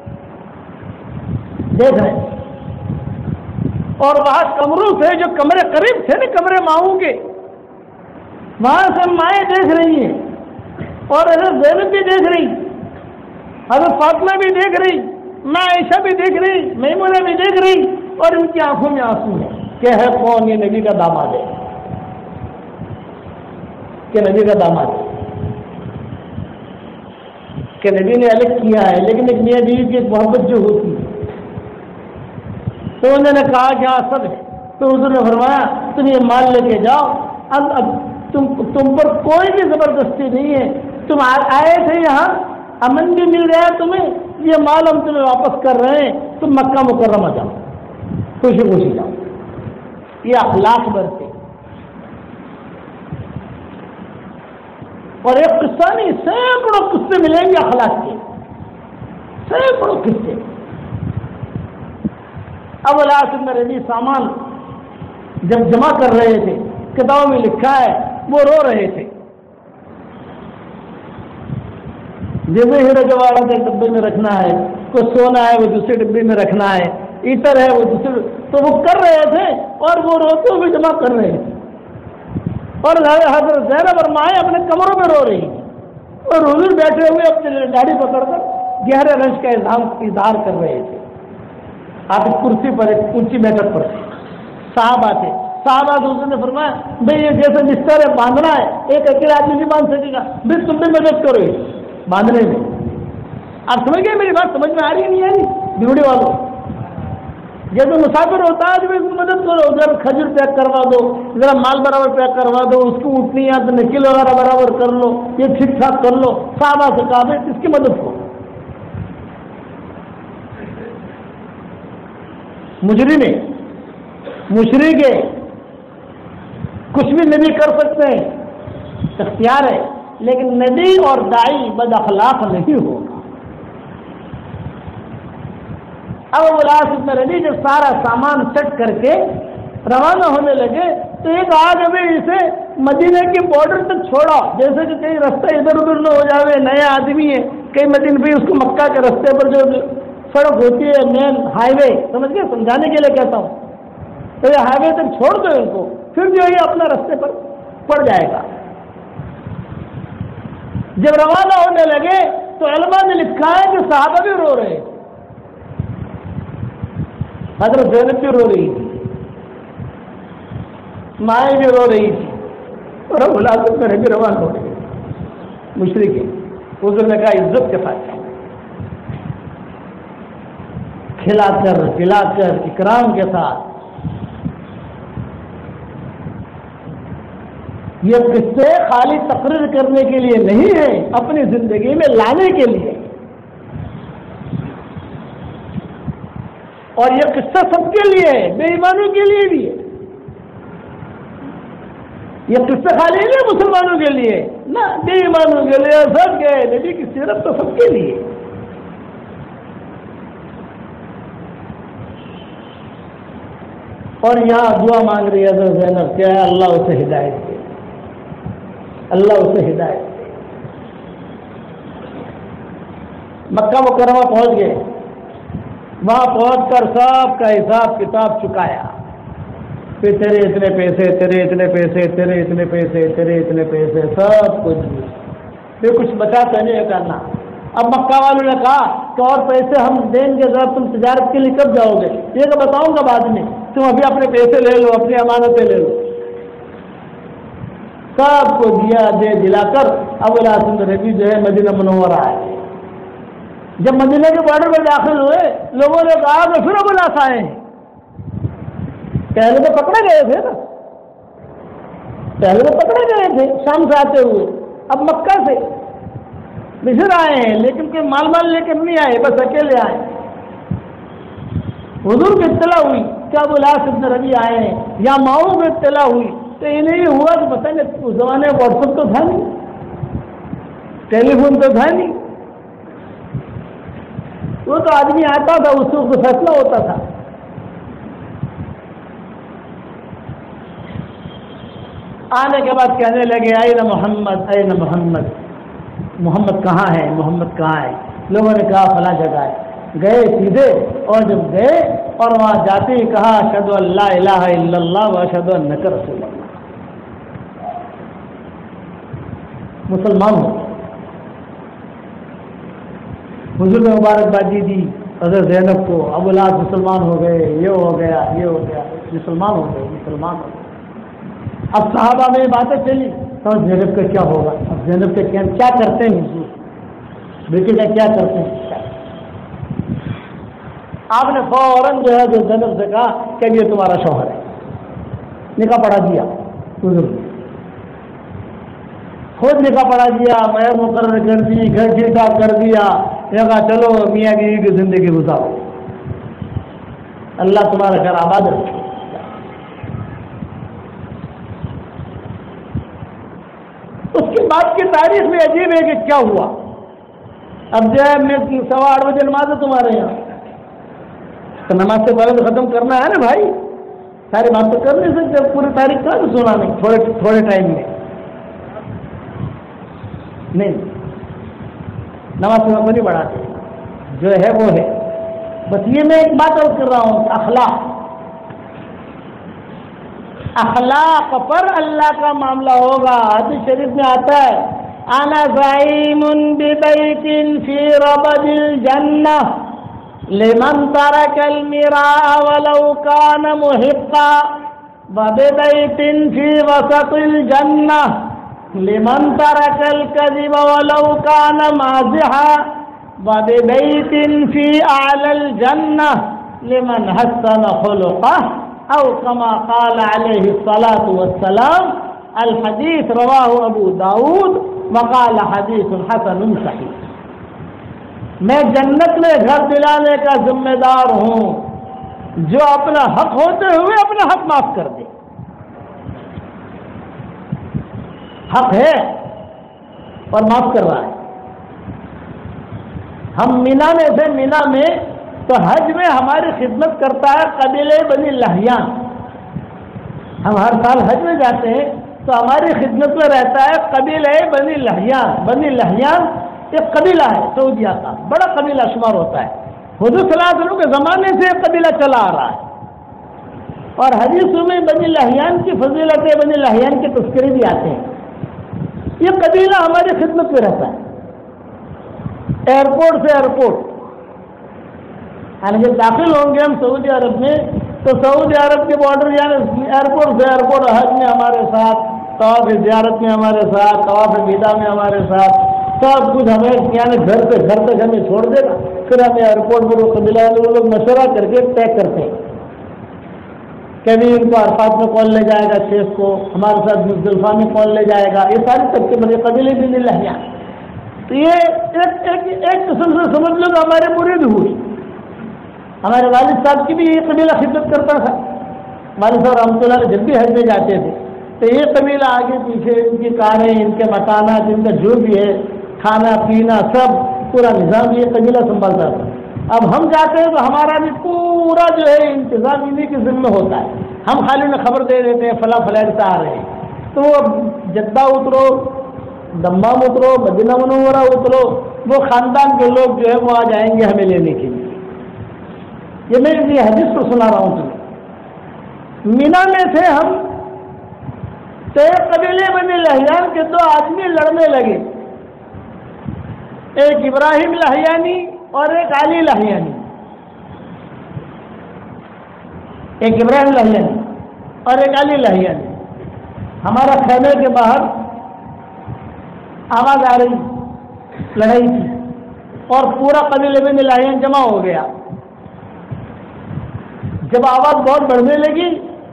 دیکھ رہے ہیں، اور وہاں کمروں سے جو کمرے قریب تھے نا، کمرے ماؤں کے، وہاں سے مائیں دیکھ رہی ہیں، اور حضرت زینب بھی دیکھ رہی، حضرت فاطمہ بھی دیکھ رہی، ماں عائشہ بھی دیکھ رہی، میمونہ بھی دیکھ رہی، اور ان کی آنکھوں میں آنسو ہے کہ ہے کون؟ یہ نبی کا داماد ہے، کہ نبی کا داماد ہے، کہ نبی نے الگ کیا ہے، لیکن ایک میاں بیوی کی ایک محبت جو ہوتی ہے۔ تو انہوں نے کہا کہ ہاں سب ہے۔ تو حضور نے فرمایا تم یہ مال لے کے جاؤ، اب تم پر کوئی بھی زبردستی نہیں ہے، تم آئے تھے یہاں، امن بھی مل رہا ہے تمہیں، یہ مال ہم تمہیں واپس کر رہے ہیں، تم مکہ مکرمہ جاؤ، خوشی خوشی جاؤ۔ یہ اخلاق برتے، اور ایک قصہ نہیں، سینکڑوں قصے ملیں گے اخلاق کے، سینکڑوں قصے۔ ابو العاص بن ربیع سامان جب جمع کر رہے تھے، کتابوں میں لکھا ہے وہ رو رہے تھے، جیسے ہیرے جواہرات ایک ڈبے میں رکھنا ہے، کوئی سونا ہے وہ دوسرے ڈبے میں رکھنا ہے، عطر ہے وہ دوسرے، تو وہ کر رہے تھے اور وہ روتے ہوئے جمع کر رہے تھے، اور حضرت زینب اور مائیں اپنے کمروں میں رو رہی تھی، اور حضور بیٹھے ہوئے اپنی داڑھی پکڑ کر گہرے رنج کا اظہار کر رہے تھے۔ آپ ایک کرسی پر، ایک اونچی بیٹھک پر تھے، صحابہ تھے، صحابہ دوسرے نے فرمایا بھائی یہ جیسے بستر ہے باندھنا ہے، ایک اکیلا آدمی نہیں باندھ سکے گا، بھائی تم بھی مدد کرو باندھنے میں۔ آپ سمجھ گئے میری بات؟ سمجھ میں آ رہی نہیں آ رہی بیوڑے والوں؟ جیسے مسافر ہوتا ہے اس کی مدد کرو، ذرا کھجور پیک کروا دو، ذرا مال برابر پیک کروا دو، اس کو اٹھنی یا تو نکل وغیرہ برابر کر لو، یہ ٹھیک ٹھاک کر لو، صحابہ سے کہا بھائی اس کی مدد کرو۔ مجرم ہے، مشرک ہے، کچھ بھی نبی کر سکتے ہیں، اختیار ہے، لیکن نبی اور داعی بد اخلاق نہیں ہوگا۔ اب ابو العاص بن ربیع جب سارا سامان سیٹ کر کے روانہ ہونے لگے تو ایک آج ابھی اسے مدینے کی بارڈر تک چھوڑا، جیسے کہ کہیں رستہ ادھر ادھر نہ ہو جاوے، نیا آدمی ہے، کئی مدینے بھی اس کو مکہ کے رستے پر جو سڑک ہوتی ہے مین ہائی وے، سمجھ گئے، سمجھانے کے لیے کہتا ہوں، تو یہ ہائی وے تک چھوڑ دو ان کو، پھر جو ہے اپنا رستے پر پڑ جائے گا۔ جب روانہ ہونے لگے تو علماء نے لکھا ہے کہ صحابہ بھی رو رہے، حضرت زینب بھی رو رہی تھی، مائیں بھی رو رہی تھی، اور ابو العاص بن ربیع روانہ ہو گئے مشرک ہے۔ حضور نے کہا عزت کے ساتھ کھلا کر پلا کر اکرام کے ساتھ۔ یہ قصے خالی تقریر کرنے کے لیے نہیں ہے، اپنی زندگی میں لانے کے لیے، اور یہ قصہ سب کے لیے ہے، بے ایمانوں کے لیے بھی ہے۔ یہ قصہ خالی نہیں مسلمانوں کے لیے، نہ بے ایمانوں کے لیے، سب کے، نبی کی سیرت تو سب کے لیے۔ اور یہاں دعا مانگ رہی ہے حضرت زینب کہ اللہ اسے ہدایت دے، اللہ اسے ہدایت دے۔ مکہ مکرمہ پہنچ گئے، وہاں پہنچ کر سب کا حساب کتاب چکایا، پھر تیرے اتنے پیسے، تیرے اتنے پیسے، تیرے اتنے پیسے، تیرے اتنے پیسے، سب کچھ، پھر کچھ بچا تو نہیں کرنا۔ اب مکہ والوں نے کہا تو اور پیسے ہم دیں گے ذرا تم تجارت کے لیے کب جاؤ گے؟ یہ تو بتاؤں گا بعد میں، تم ابھی اپنے پیسے لے لو، اپنی امانتیں لے لو۔ سب کو دلا کر ابو العاص ربیع جو ہے مدینہ منورہ آئے۔ جب مدینہ کے بارڈر میں داخل ہوئے لوگوں نے کہا کہ پھر ابو العاص آئے ہیں۔ پہلے تو پکڑے گئے تھے نا، پہلے تو پکڑے گئے تھے شام سے آتے ہوئے، اب مکہ سے مصر آئے ہیں، لیکن کوئی مال لے کر نہیں آئے، بس اکیلے آئے۔ حضور کو اطلاع ہوئی کہ ابو العاص ابن ربیع آئے ہیں، یا ماؤں میں اطلاع ہوئی تو انہیں یہ ہوا کہ پتہ نہیں اس زمانے میں واٹس ایپ تو تھا نہیں، ٹیلی فون تو تھا نہیں، وہ تو آدمی آتا تھا اس وقت فیصلہ ہوتا تھا۔ آنے کے بعد کہنے لگے این محمد، این محمد، محمد کہاں ہے، محمد کہاں ہے؟ لوگوں نے کہا فلاں جگہ ہے۔ گئے سیدھے، اور جب گئے اور وہاں جاتے ہی کہا اشہد ان لا الہ الا اللہ واشہد انک رسول اللہ، مسلمان ہو۔ حضور نے مبارکبادی دی حضرت زینب کو، ابو العاص مسلمان ہو گئے، یہ ہو گیا، یہ ہو گیا، مسلمان ہو گئے، مسلمان ہو گئے۔ اب صحابہ میں باتیں چلی تو زینب کا کیا ہوگا، اب زینب کے کیا کرتے ہیں حضور، بیٹے کا کیا کرتے ہیں؟ آپ نے فوراً جو ہے جو زینب سے کہا کہ یہ تمہارا شوہر ہے، نکاح پڑھا دیا، حضور خود نکاح پڑھا دیا، مہر مقرر کر دی، گھر ٹھیک ٹھاک کر دیا، یہ کہا چلو میاں بیوی کی زندگی گزارو، اللہ تمہارا گھر آباد رکھے۔ اس کے بعد کی تاریخ میں عجیب ہے کہ کیا ہوا۔ اب جو ہے میں 8:15 بجے نماز ہے تمہارے یہاں، تو نماز سے پہلے تو ختم کرنا ہے نا بھائی، ساری بات تو کر نہیں سکتے، پوری تاریخ کا تو سنا نہیں تھوڑے ٹائم میں نہیں، نماز سے نہیں بڑھاتے، جو ہے وہ ہے۔ بس یہ میں ایک بات اور کر رہا ہوں، اخلاق پر اللہ کا معاملہ ہوگا۔ حدیث شریف میں آتا ہے انا زعیم ببیت فی ربد الجنہ لمن ترک المراء ولو کان محقا وببیت فی وسط الجنہ لمن ترک الكذب ولو کان مازحا وببیت فی اعلی الجنہ لمن حسن خلقہ او کما قال علیہ الصلاۃ والسلام۔ الحدیث رواہ ابو داؤد وقال حدیث حسن صحیح۔ میں جنت میں گھر دلانے کا ذمہ دار ہوں جو اپنا حق ہوتے ہوئے اپنا حق معاف کر دے۔ حق ہے اور معاف کر رہا ہے۔ ہم مینا میں تھے، مینا میں تو حج میں ہماری خدمت کرتا ہے قبیلہ بنی لہیان۔ ہم ہر سال حج میں جاتے ہیں تو ہماری خدمت میں رہتا ہے قبیلہ بنی لہیان۔ بنی لہیان ایک قبیلہ ہے سعودیہ کا، بڑا قبیلہ شمار ہوتا ہے، حضور صلی اللہ علیہ وسلم کے زمانے سے ایک قبیلہ چلا آ رہا ہے، اور حدیثوں میں بنی لہیان کی فضیلت، بنی لہیان کے تذکرے بھی آتے ہیں۔ یہ قبیلہ ہماری خدمت میں رہتا ہے، ایئرپورٹ سے ایئرپورٹ، یعنی جب داخل ہوں گے ہم سعودی عرب میں تو سعودی عرب کے بارڈر یعنی ایئرپورٹ سے ایئرپورٹ، حج میں ہمارے ساتھ، طواف زیارت میں ہمارے ساتھ، طواف ویدا میں ہمارے ساتھ، سب کچھ ہمیں یعنی گھر سے گھر تک ہمیں چھوڑ دے گا، پھر ہمیں ایئرپورٹ پر وہ قبیلہ وہ لوگ مشورہ کر کے طے کرتے ہیں، کبھی ان کو عرفات میں کون لے جائے گا، شیخ کو ہمارے ساتھ مزدلفہ میں کون لے جائے گا، یہ ساری تک کے بڑے قبیلے بھی نہیں لہیاں۔ تو یہ ایک قسم سے سمجھ لو کہ ہمارے مرید ہوئی۔ ہمارے والد صاحب کی بھی یہ قبیلہ خدمت کرتا تھا، والد صاحب رحمۃ اللہ علیہ جب بھی حج میں جاتے تھے تو یہ قبیلہ آگے پیچھے، ان کی کاریں، ان کے مکانات، ان کا جو بھی ہے کھانا پینا سب پورا نظام یہ قبیلہ سنبھالتا تھا۔ اب ہم جاتے ہیں تو ہمارا بھی پورا جو ہے انتظام انہیں کے ذمہ ہوتا ہے، ہم خالی انہیں خبر دے دیتے ہیں فلاں فلائٹ سے آ رہے ہیں، تو وہ جدہ اترو، دمام اترو، مدینہ منورہ اترو، وہ خاندان کے لوگ جو ہے وہ آ جائیں گے ہمیں لینے کے لیے۔ یہ میں یہ حدیث کو سنا رہا ہوں تمہیں۔ مینا میں تھے ہم تو ایک قبیلے بنی لہیان کے دو آدمی لڑنے لگے، ایک ابراہیم لہیانی اور ایک علی لہیانی، ایک ابراہیم لہیانی اور ایک علی لہیانی. ہمارا خیمے کے باہر آواز آ رہی، لڑائی تھی اور پورا قبیلے میں لہیان جمع ہو گیا. جب آواز بہت بڑھنے لگی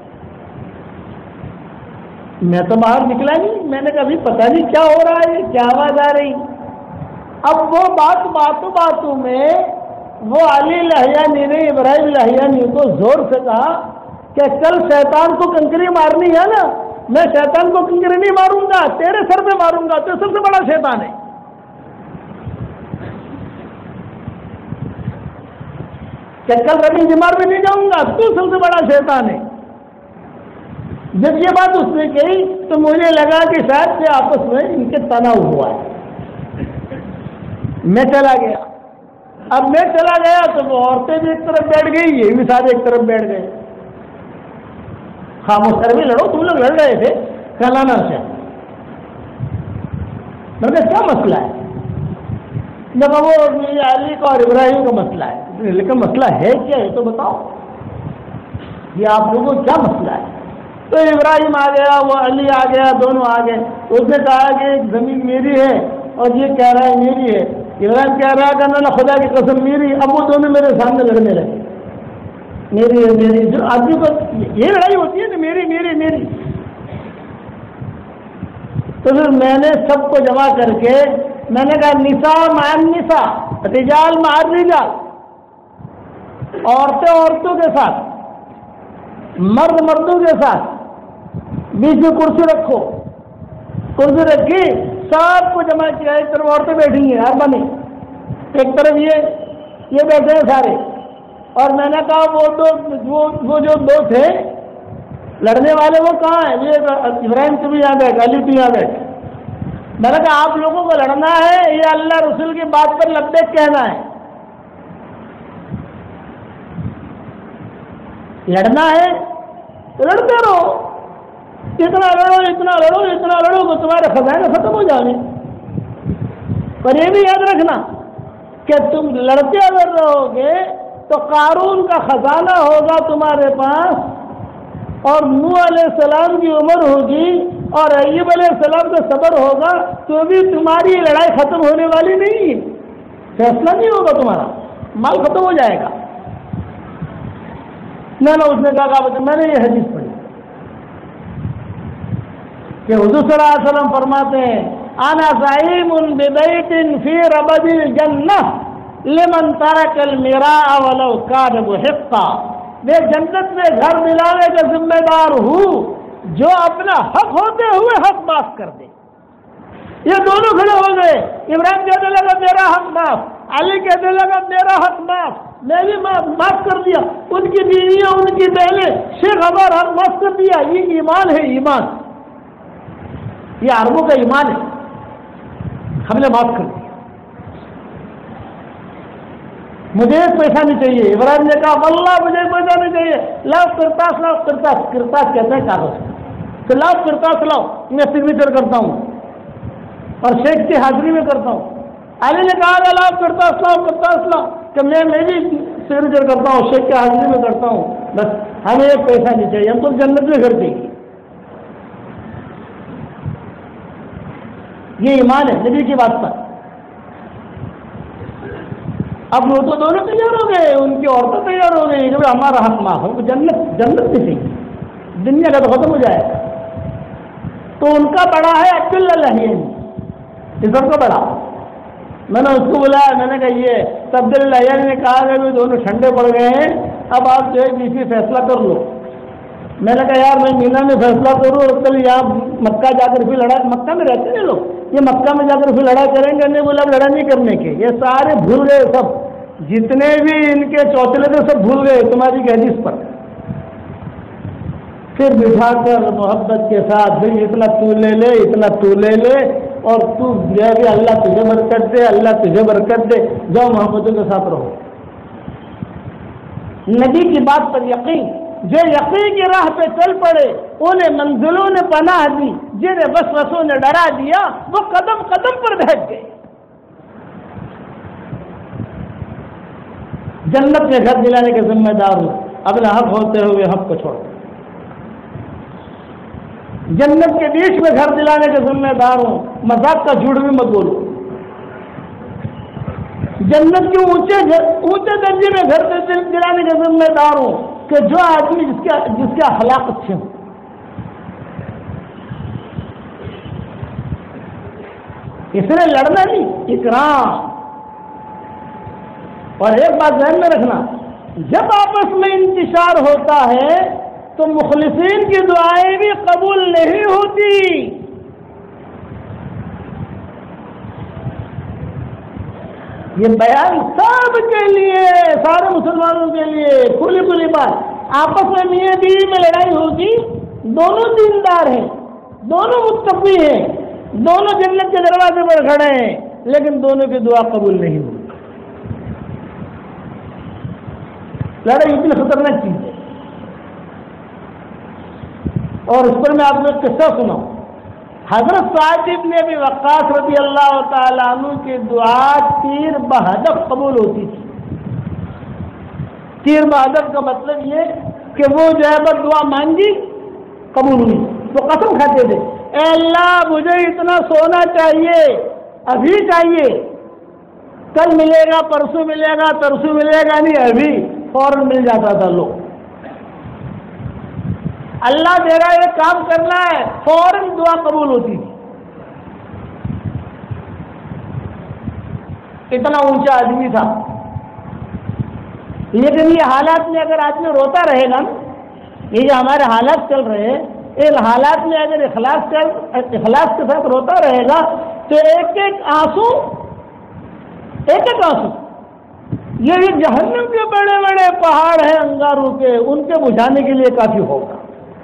میں تو باہر نکلا نہیں، میں نے کبھی پتہ نہیں کیا ہو رہا ہے، کیا آواز آ رہی. اب وہ باتوں میں وہ علی لہیانی نے ابراہیم لہیانی کو زور سے کہا کہ کل شیطان کو کنکری مارنی ہے نا، میں شیطان کو کنکری نہیں ماروں گا، تیرے سر پہ ماروں گا، تو سب سے بڑا شیطان ہے. کہ کل ربی بیمار میں نہیں جاؤں گا، تو سب سے بڑا شیطان ہے. جب یہ بات اس نے کہی تو مجھے لگا کہ شاید سے آپس میں ان کے تناؤ ہوا ہے. میں چلا گیا. اب میں چلا گیا تو وہ عورتیں بھی ایک طرف بیٹھ گئی، یہ بھی ساتھ ایک طرف بیٹھ گئے. خاموش کر بھی لڑو، تم لوگ لڑ رہے تھے کلانا سے. میں نے کیا مسئلہ ہے؟ جب وہ علی کا اور ابراہیم کا مسئلہ ہے، لیکن مسئلہ ہے کیا ہے تو بتاؤ، یہ آپ لوگوں کو کیا مسئلہ ہے؟ تو ابراہیم آ گیا، وہ علی آ گیا، دونوں آ گئے. اس نے کہا کہ زمین میری ہے اور یہ کہہ رہا ہے میری ہے. ابراہیم کہہ رہا ہے کہ نہ خدا کی قسم میری. اب وہ دونوں میرے سامنے لڑنے لگے، میری ہے میری. جو آدمی کو یہ لڑائی ہوتی ہے نا، میری میری میری. تو پھر میں نے سب کو جمع کر کے میں نے کہا نساء مع النساء، رجال مع الرجال، عورتیں عورتوں کے ساتھ، مرد مردوں کے ساتھ. بیچ میں کرسی رکھو. کرسی رکھی، سب کو جمع کیا. ایک طرف عورتیں بیٹھی ہیں اربا میں، ایک طرف یہ بیٹھے ہیں سارے. اور میں نے کہا وہ جو دو تھے لڑنے والے وہ کہاں ہیں؟ یہ ابراہیم تو بھی یہاں بیٹھ، علی تو یہاں بیٹھ. میں نے کہا آپ لوگوں کو لڑنا ہے یا اللہ رسول کی بات پر لبیک کہنا ہے؟ لڑنا ہے تو لڑتے رہو، اتنا لڑو اتنا لڑو اتنا لڑو تو تمہارے خزانے ختم ہو جائیں. پر یہ بھی یاد رکھنا کہ تم لڑتے اگر رہو گے تو قارون کا خزانہ ہوگا تمہارے پاس، اور نوح علیہ السلام کی عمر ہوگی اور ایوب علیہ السلام کا صبر ہوگا، تو بھی تمہاری لڑائی ختم ہونے والی نہیں ہے. فیصلہ نہیں ہوگا، تمہارا مال ختم ہو جائے گا. نہ اس نے کہا میں نے یہ حدیث پڑھی کہ حضور صلی اللہ علیہ وسلم فرماتے ہیں انا زعیم ببیت فی ربد الجنہ لمن ترک المراء ولو کان محقا. میں جنت میں گھر دلانے کا ذمہ دار ہوں جو اپنا حق ہوتے ہوئے حق معاف کر دے. یہ دونوں کھڑے ہو گئے. ابراہیم کہنے لگا میرا حق معاف، علی کہنے لگا میرا حق معاف، میں بھی معاف کر دیا. ان کی بیویاں ان کی بہنیں شیخ ہمارا حق معاف کر دیا. یہ ایمان ہے، ایمان. یہ عربوں کا ایمان ہے، ہم نے معاف کر دیا. مجھے ایک پیسہ نہیں چاہیے. ابراہیم نے کہا واللہ مجھے پیسہ نہیں چاہیے. لاؤ کرتاس، لاؤ کرتاس. کرتاس کہتے ہیں کاغذ. تو لاؤ کرتاس لاؤ، میں سگنیچر کرتا ہوں اور شیخ کی حاضری میں کرتا ہوں. علی نے کہا لاؤ کرتاس لاؤ کرتاس لاؤ، کہ میں بھی سگنیچر کرتا ہوں، شیخ کی حاضری میں کرتا ہوں. بس ہمیں ایک پیسہ نہیں چاہیے، ہم تو جنت میں گھر چاہیے. یہ ایمان ہے نبی کی بات پر. اب وہ تو دونوں تیار ہو گئے، ان کی عورتیں تیار ہو گئی کہ ہمارا حق معاف ہو. جنت سے چاہیے، دنیا کا تو ختم ہو جائے گا. تو ان کا بڑا ہے عبداللہ لہیانی، اس کا بڑا. میں نے اس کو بلایا، میں نے کہا یہ عبداللہ لہیانی نے کہا کہ دونوں ٹھنڈے پڑ گئے ہیں، اب آپ جو ہے بیچ فیصلہ کر لو. میں نے کہا یار میں مینا میں فیصلہ کروں اور کل یہاں مکہ جا کر پھر لڑائی، مکہ میں رہتے ہیں لوگ، یہ مکہ میں جا کر پھر لڑائی کریں گے. نہیں بولا لڑائی نہیں کرنے کے، یہ سارے بھول گئے، سب جتنے بھی ان کے چوچلے تھے سب بھول گئے تمہاری حدیث پر. پھر بٹھا کر محبت کے ساتھ پھر اتنا تو لے لے اتنا تو لے لے، اور تو یہ بھی اللہ تجھے برکت دے، اللہ تجھے برکت دے، جاؤ محبتوں کے ساتھ رہو. نبی کی بات پر یقین، جو یقین کی راہ پہ چل پڑے انہیں منزلوں نے پناہ دی، جنہیں وسوسوں نے ڈرا دیا وہ قدم قدم پر بیٹھ گئے. جنت میں گھر دلانے کے ذمہ دار ہوں، اپنا حق ہوتے ہوئے حق کو چھوڑ دو۔ جنت کے بیچ میں گھر دلانے کے ذمہ دار ہوں، مذاق کا جھوٹ بھی مت بولو۔ جنت کے اونچے درجے میں گھر دلانے کے ذمہ دار ہوں کہ جو آدمی جس کے اخلاق اچھے ہوں۔ اس نے لڑنا نہیں، اکرام۔ اور ایک بات ذہن میں رکھنا، جب آپس میں انتشار ہوتا ہے تو مخلصین کی دعائیں بھی قبول نہیں ہوتی۔ یہ بیان سب کے لیے، سارے مسلمانوں کے لیے کھلی بات۔ آپس میں میاں بیوی میں لڑائی ہوگی، دونوں دیندار ہیں، دونوں متقی ہیں، دونوں جنت کے دروازے پر کھڑے ہیں، لیکن دونوں کی دعا قبول نہیں ہوئی۔ لڑائی اتنی خطرناک چیز ہے۔ اور اس پر میں آپ کو ایک قصہ سناؤں۔ حضرت سعد بن ابی وقاص رضی اللہ تعالیٰ عنہ کی دعا تیر بہدف قبول ہوتی تھی۔ تیر بہدف کا مطلب یہ کہ وہ جو ہے بس دعا مانگی قبول ہوئی، تو قسم کھاتے تھے، اے اللہ مجھے اتنا سونا چاہیے، ابھی چاہیے، کل ملے گا، پرسوں ملے گا، ترسوں ملے گا نہیں، ابھی فوراً مل جاتا تھا۔ لوگ اللہ تیرا یہ کام کرنا ہے، فوراً دعا قبول ہوتی تھی۔ اتنا اونچا آدمی تھا، لیکن یہ حالات میں اگر آدمی روتا رہے گا، یہ جو ہمارے حالات چل رہے ہیں، ان حالات میں اگر اخلاص کے ساتھ روتا رہے گا تو ایک ایک آنسو یہ جہنم کے بڑے بڑے پہاڑ ہیں انگاروں کے، ان کے بجھانے کے لیے کافی ہوگا۔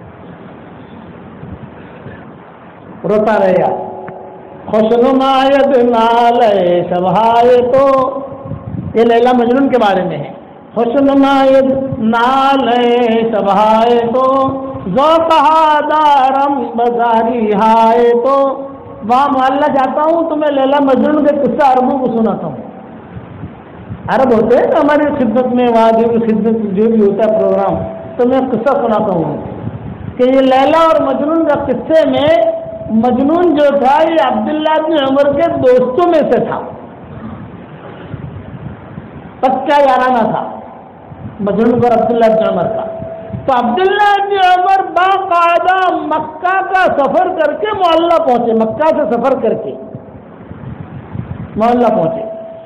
روتا رہے گا۔ خوشنمایت نالے شبہائے، تو یہ لیلا مجنون کے بارے میں ہے۔ خوشنمایت نالے شبہائے تو ذوقہا دارم بزاری ہائے، تو وہاں محلہ جاتا ہوں تو میں لیلا مجنون کے قصہ عربوں کو سناتا ہوں۔ عرب ہوتے ہیں ہماری خدمت میں، وہاں جو بھی خدمت جو بھی ہوتا ہے پروگرام، تو میں قصہ سناتا ہوں کہ یہ لیلا اور مجنون کا قصے میں مجنون جو تھا یہ عبداللہ بن عمر کے دوستوں میں سے تھا، پکا یارانہ تھا مجنون پر عبداللہ بن عمر کا۔ تو عبداللہ بن عمر باقاعدہ مکہ کا سفر کر کے محلہ پہنچے، مکہ سے سفر کر کے محلہ پہنچے،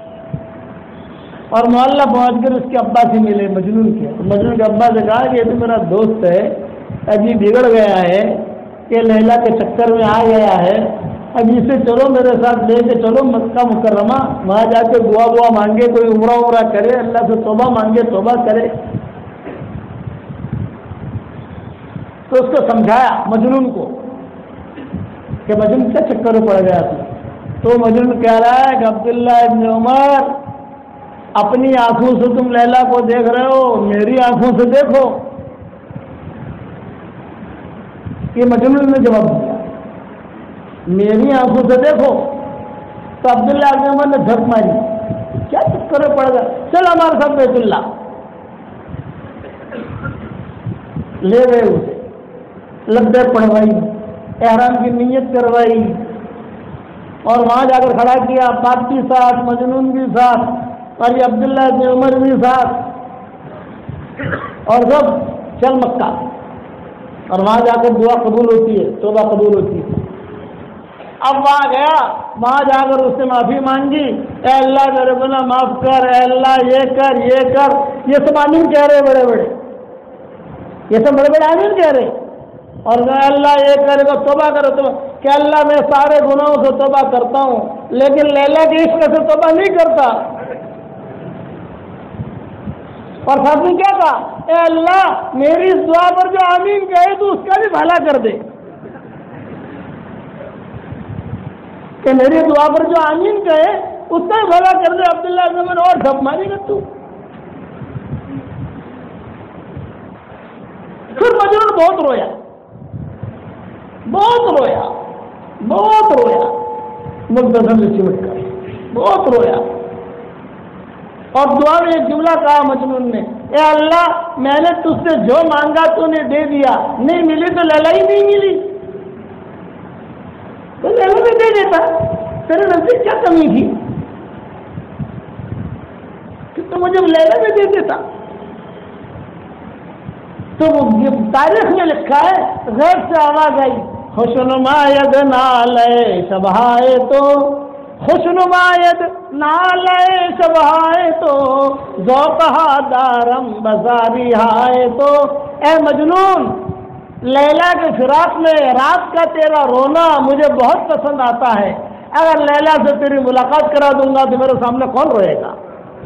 اور محلہ پہنچ کر اس کے ابا سے ملے مجنون کے۔ مجنون کے ابا سے کہا کہ یہ تو میرا دوست ہے، ابھی بگڑ گیا ہے، کہ لیلا کے چکر میں آ گیا ہے، اب اسے چلو میرے ساتھ لے کے چلو مکہ مکرمہ، وہاں جا کے دعا مانگے، کوئی عمرہ کرے، اللہ سے توبہ مانگے، توبہ کرے۔ تو اس کو سمجھایا مجنون کو کہ مجنون کیا چکر میں پڑ گیا تھا۔ تو مجنون کہہ رہا ہے کہ عبداللہ ابن عمر، اپنی آنکھوں سے تم لیلا کو دیکھ رہے ہو، میری آنکھوں سے دیکھو۔ یہ مجنون نے جواب دیا، میری آنکھوں سے دیکھو۔ تو عبداللہ ابن عمر نے جھک ماری، کیا چکر میں پڑ گیا، چل ہمارے ساتھ بیت اللہ۔ لے گئے اسے، لبیک پڑھوائی، احرام کی نیت کروائی، اور وہاں جا کر کھڑا کیا، باپ بھی ساتھ، مجنون بھی ساتھ، اور یہ عبداللہ بن عمر بھی ساتھ، اور سب چل مکہ۔ اور وہاں جا کر دعا قبول ہوتی ہے، توبہ قبول ہوتی ہے۔ اب وہاں گیا، وہاں جا کر اس نے معافی مانگی، اے اللہ میرے گناہ معاف کر، اے اللہ یہ کر یہ کر، یہ سب آمین کہہ رہے بڑے بڑے، یہ سب بڑے بڑے آمین کہہ رہے، اور میں اللہ یہ کرے گا توبہ کرو تو کہ اللہ میں سارے گناہوں سے توبہ کرتا ہوں، لیکن لیلا کے عشق سے توبہ نہیں کرتا۔ اور ساتھ میں کیا کہا، اے اللہ میری اس دعا پر جو آمین کہے تو اس کا بھی بھلا کر دے، کہ میری دعا پر جو آمین کہے اس کا بھی بھلا کر دے۔ عبداللہ بن عمر اور جھپ ماری گا تو۔ پھر مجنون بہت رویا، بہت رویا، بہت رویا، ملتزم سے چمٹ کر بہت رویا، اور دعا میں ایک جملہ کہا مجنون نے، اے اللہ میں نے تجھ سے جو مانگا تو نے دے دیا، نہیں ملی تو لیلا ہی نہیں ملی، تو لیلا میں دے دیتا، تیرے نزدیک کیا کمی تھی کہ تو مجھے لیلا میں دے دیتا؟ تو تاریخ میں لکھا ہے غیر سے آواز آئی، خوشنما ید نالے شبہائے تو، خوشنما ید نالے شبہائے تو، ذوقہا دارم بزاری ہائے تو، اے مجنون لیلا کے فراق میں رات کا تیرا رونا مجھے بہت پسند آتا ہے، اگر لیلا سے تیری ملاقات کرا دوں گا تو میرے سامنے کون روئے گا؟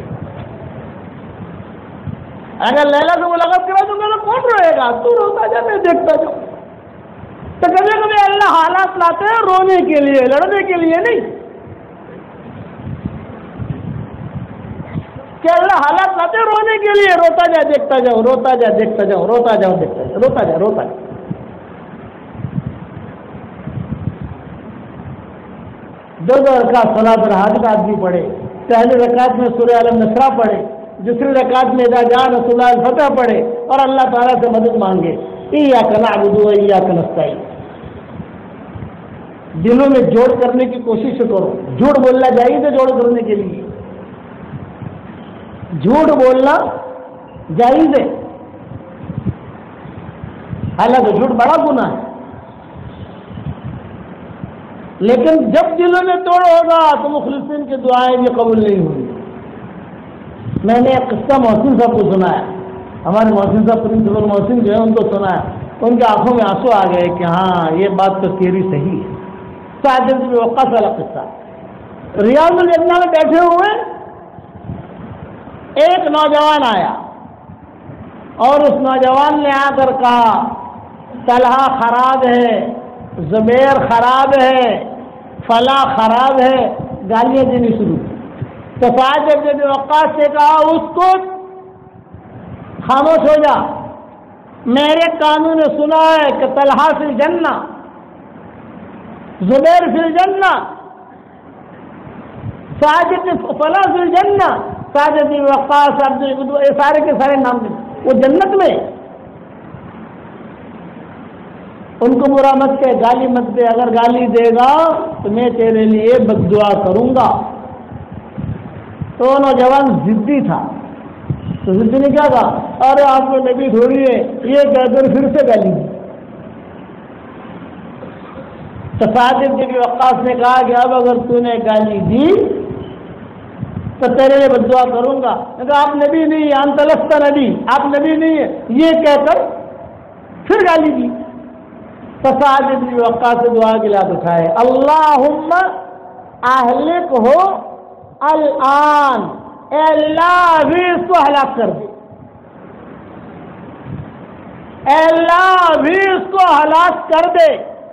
اگر لیلا سے ملاقات کرا دوں گا تو کون روئے گا؟ تو روتا جا، میں دیکھتا جاؤں۔ تو کبھی کبھی اللہ حالات لاتے ہیں رونے کے لیے، لڑنے کے لیے نہیں، کہ اللہ حالات لاتے ہیں رونے کے لیے، روتا جا دیکھتا جاؤ، روتا جا دیکھتا جاؤ، روتا جاؤ دیکھتا جاؤ، روتا جا روتا جا۔ دو رکعت صلاۃ الحاجت آدمی پڑھے، پہلی رکعت میں سورہ الم نشرہ پڑھے، دوسری رکعت میں اذا جاء نصر اللہ الفتح پڑھے اور اللہ تعالیٰ سے مدد مانگے، ایاک نعبد و ایاک نستعین۔ دلوں میں جوڑ کرنے کی کوشش کرو، جھوٹ بولنا جائز ہے جوڑ کرنے کے لیے، جھوٹ بولنا جائز ہے، حالانکہ جھوٹ بڑا گناہ ہے، لیکن جب دلوں میں توڑ ہوگا تو مخلصین کی دعائیں بھی قبول نہیں ہوئی۔ میں نے ایک قصہ محسن صاحب کو سنایا، ہمارے محسن صاحب پرنسپل محسن جو ہے ان کو سنایا، ان کی آنکھوں میں آنسو آ گئے کہ ہاں یہ بات تو تیری صحیح ہے۔ سعد بن وقاص والا قصہ، ریاض الجنہ میں بیٹھے ہوئے ایک نوجوان آیا اور اس نوجوان نے آ کر کہا طلحہ خراب ہے، زبیر خراب ہے، فلاں خراب ہے، گالیاں دینی شروع۔ تو سعد بن وقاص سے کہا اس کو خاموش ہو جا، میرے کانوں نے سنا ہے کہ طلحہ فی الجنہ، زبیر فی الجنہ، سعد فلاں فی الجنہ، سعد بن وقاص سارے کے سارے نام وہ جنت میں۔ ان کو برا مت کہ، گالی مت دے، اگر گالی دے گا تو میں تیرے لیے بد دعا کروں گا۔ تو نوجوان ضدی تھا، تو ضدی نے کیا کہا، ارے آپ کو نبی تھوڑی ہے، یہ کہہ کر پھر سے گالی دی۔ تو سعد بن وقاص نے کہا کہ اب اگر تو نے گالی دی تو تیرے لیے بد دعا کروں گا۔ کہا آپ نبی نہیں ہیں، انت لست نبی، آپ نبی نہیں ہیں، یہ کہہ کر پھر گالی دی۔ تو سعد بن وقاص سے دعا کی لات اٹھائے، اللہم اہلک ہو الآن، اے اللہ بھی اس کو ہلاک کر دے، اے اللہ بھی اس کو ہلاک کر دے۔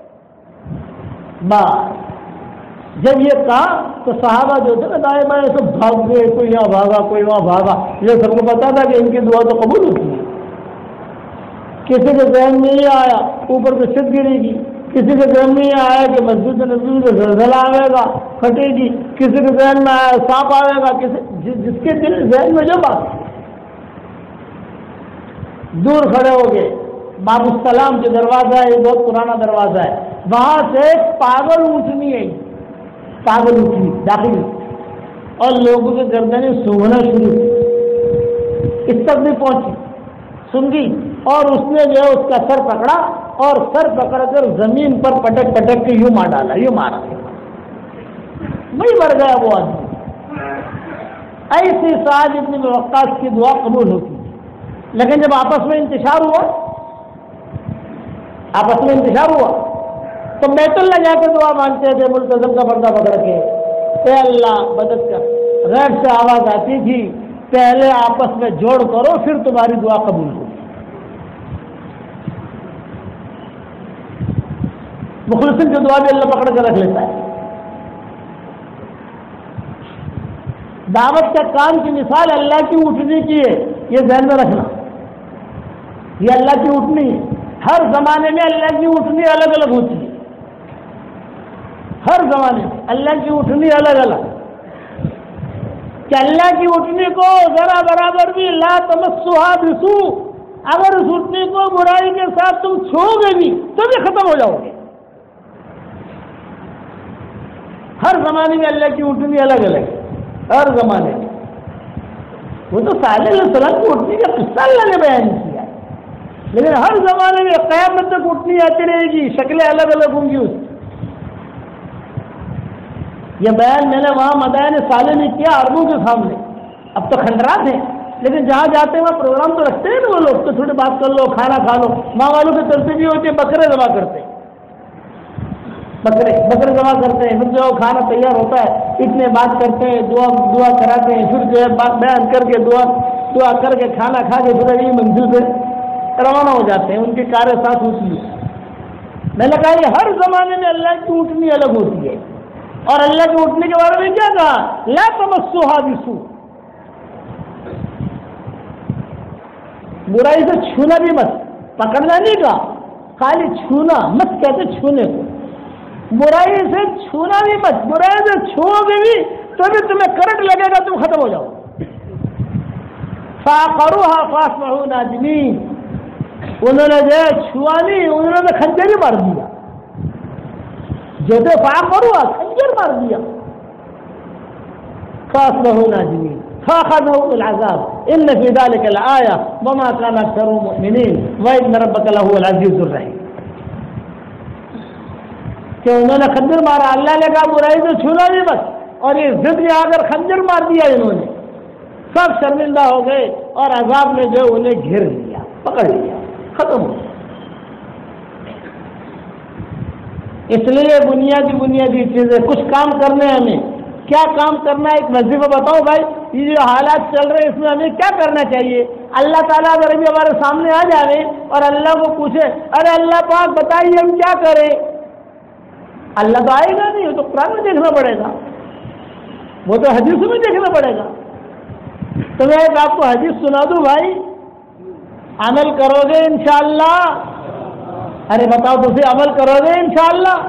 بس جب یہ کہا تو صحابہ جو تھے نا دائیں بائیں سب بھاگ گئے، کوئی یہاں بھاگا کوئی وہاں بھاگا، یہ سب کو پتا تھا کہ ان کی دعا تو قبول ہوتی ہے۔ کسی کے ذہن میں یہ آیا اوپر سے چھت گرے گی، کسی کے ذہن میں یہ آیا کہ مسجد نبوی میں زلزلہ آئے گا پھٹے گی، کسی کے ذہن میں آیا سانپ آئے گا، جس کے دل ذہن میں جو بات دور کھڑے ہو گئے۔ باب السلام جو دروازہ ہے یہ بہت پرانا دروازہ ہے، وہاں سے پاگل اونٹنی ہے، پاگل اونٹنی داخل اور لوگوں کے گردنیں سونگنا شروع، اس تک بھی پہنچی، سن گئی اور اس نے جو ہے اس کا سر پکڑا اور سر پکڑ کر زمین پر پٹک پٹک کے یوں مار ڈالا، یوں مارا، وہی مر گیا وہ آدمی۔ ایسی سعد بن وقاص کی دعا قبول ہوتی، لیکن جب آپس میں انتشار ہوا تو بیت اللہ جا کے دعا مانگتے تھے ملتزم کا پردہ پکڑ کے، اے اللہ مدد کر، غیب سے آواز آتی تھی پہلے آپس میں جوڑ کرو پھر تمہاری دعا قبول ہو۔ مخلصین کی دعا بھی اللہ پکڑ کے رکھ لیتا ہے۔ دعوت کا کام کی مثال اللہ کی اٹھنی کی ہے، یہ ذہن میں رکھنا، یہ اللہ کی اٹھنی ہے۔ ہر زمانے میں اللہ کی اٹھنی الگ الگ ہوتی ہے، ہر زمانے میں اللہ کی اٹھنی الگ الگ۔ کہ اللہ کی اٹھنے کو ذرا برابر بھی لا تمسوہا بسوء، اگر اس اٹھنے کو برائی کے ساتھ تم چھو گے بھی تو بھی ختم ہو جاؤ گے۔ ہر زمانے میں اللہ کی اٹھنی الگ الگ ہے، ہر زمانے میں۔ وہ تو صالح علیہ السلام کی اٹھنے کا قصہ اللہ نے بیان کیا ہے، لیکن ہر زمانے میں قیامت تک اٹھنی آتی رہے گی، شکلیں الگ الگ ہوں گی اس کی۔ یہ بیان میں نے وہاں مدائن صالح نے کیا عربوں کے سامنے، اب تو کھنڈرات ہیں، لیکن جہاں جاتے ہیں وہاں پروگرام تو رکھتے ہیں نا وہ لوگ، تو تھوڑی بات کر لو، کھانا کھا لو۔ ماں والوں کی ترتیب یہ ہوتی ہے بکرے ذبح کرتے ہیں، بکرے ذبح کرتے ہیں، پھر جو کھانا تیار ہوتا ہے اتنے بات کرتے ہیں، دعا کراتے ہیں، پھر جو ہے بات بیان کر کے دعا کر کے کھانا کھا کے پھر اگلی منزل سے روانہ ہو جاتے ہیں، ان کی کاریں ساتھ ہوتی ہے۔ میں نے کہا یہ ہر زمانے میں اللہ کی اٹھنی الگ ہوتی ہے، اور اللہ کے اٹھنے کے بارے میں کیا کہا؟ لا تمسوہا بسوء، برائی سے چھونا بھی مت، پکڑنا نہیں کہا، خالی چھونا مت کہتے، چھونے کو، برائی سے چھونا بھی مت، برائی سے چھو گے بھی تو بھی تمہیں کرنٹ لگے گا، تم ختم ہو جاؤ۔ فعقروها فاصبحوا نادمین، انہوں نے جو چھوا نہیں، انہوں نے خنجر ہی مار دیا، جیسے فعقروها خنجر مار دیا، فاصبحوا نادمین فاخذهم العذاب ان في ذلك لآية وما كان اكثرهم مؤمنين وان ربك لهو العزيز الرحيم۔ کہ انہوں نے خنجر مارا، اللہ نے کہا برائی سے چھونا نہیں بس، اور یہ ضد میں آ کر خنجر مار دیا، انہوں نے سب شرمندہ ہو گئے، اور عذاب نے جو انہیں گھیر لیا، پکڑ لیا، ختم ہو گیا۔ اس لیے بنیادی چیزیں کچھ کام کرنے ہیں، ہمیں کیا کام کرنا ہے؟ ایک وظیفہ بتاؤ بھائی، یہ جو حالات چل رہے ہیں اس میں ہمیں کیا کرنا چاہیے؟ اللہ تعالیٰ اگر ابھی ہمارے سامنے آ جائے اور اللہ کو پوچھے ارے اللہ پاک بتائیے ہم کیا کریں، اللہ تو آئے گا نہیں، وہ تو قرآن میں دیکھنا پڑے گا، وہ تو حدیث میں دیکھنا پڑے گا۔ تو میں ایک آپ کو حدیث سنا دوں بھائی، عمل کرو گے انشاءاللہ؟ ارے بتاؤ تو صحیح، عمل کرو گے انشاءاللہ؟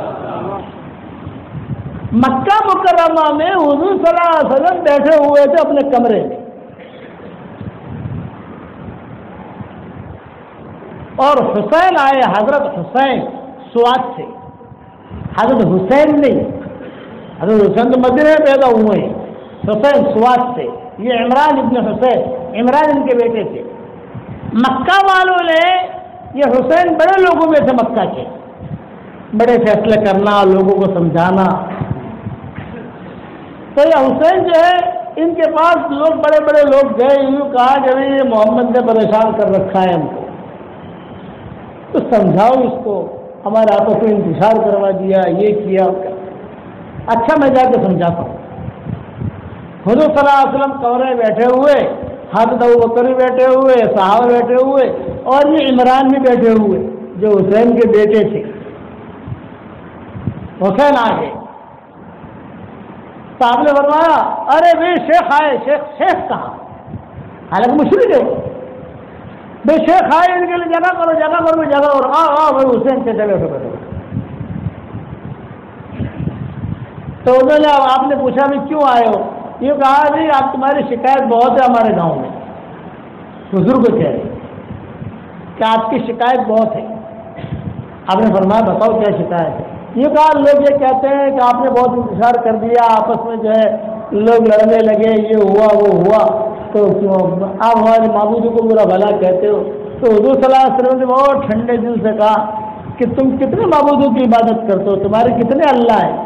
مکہ مکرمہ میں حضور صلی اللہ علیہ وسلم بیٹھے ہوئے تھے اپنے کمرے میں، اور حسین آئے، حضرت حسین سوات سے، حضرت حسین نہیں، حضرت حسین تو مدینے میں پیدا ہوئے ہیں، حسین سوات سے، یہ عمران ابن حسین، عمران ان کے بیٹے تھے۔ مکہ والوں نے، یہ حسین بڑے لوگوں میں تھے مکہ کے، بڑے فیصلے کرنا، لوگوں کو سمجھانا، تو یہ حسین جو ہے ان کے پاس لوگ بڑے بڑے لوگ گئے، یوں کہا کہ یہ محمد نے پریشان کر رکھا ہے ہم کو، تو سمجھاؤ اس کو، ہمارے آپس میں انتشار کروا دیا، یہ کیا۔ اچھا میں جا کے سمجھاتا ہوں۔ حضور صلی اللہ علیہ وسلم کمرے بیٹھے ہوئے، حضرت ابوبکر بھی بیٹھے ہوئے، صحابہ بیٹھے ہوئے، اور یہ عمران بھی بیٹھے ہوئے جو حسین کے بیٹے تھے۔ حسین آ گئے، صاحب نے فرمایا ارے بھائی شیخ آئے، شیخ کہا، حالانکہ مشرک ہے، بھائی شیخ آئے، ان کے لیے جگہ کرو، جگہ کرو، جگہ کرو، آؤ بھائی حسین کے جگہ سے بیٹھو۔ تو انہوں نے، آپ نے پوچھا بھی کیوں آئے ہو؟ یہ کہا جی آپ تمہاری شکایت بہت ہے ہمارے گاؤں میں، بزرگ کہہ رہے کہ آپ کی شکایت بہت ہے۔ آپ نے فرمایا بتاؤ کیا شکایت ہے؟ یہ کہا لوگ یہ کہتے ہیں کہ آپ نے بہت انتشار کر دیا، آپس میں جو ہے لوگ لڑنے لگے، یہ ہوا وہ ہوا، تو آپ ہمارے معبود کو برا بھلا کہتے ہو۔ تو حضور صلی اللہ علیہ وسلم نے بہت ٹھنڈے دل سے کہا کہ تم کتنے معبودوں کی عبادت کرتے ہو، تمہارے کتنے اللہ ہیں؟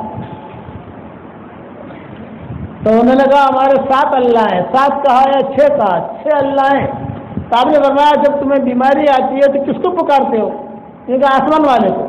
تو انہوں نے کہا ہمارے 7 اللہ ہیں۔ 7 کہا یا 6 کہا؟ 6 اللہ ہیں۔ تو آپ نے فرمایا جب تمہیں بیماری آتی ہے تو کس کو پکارتے ہو؟ یہ کہا آسمان والے کو۔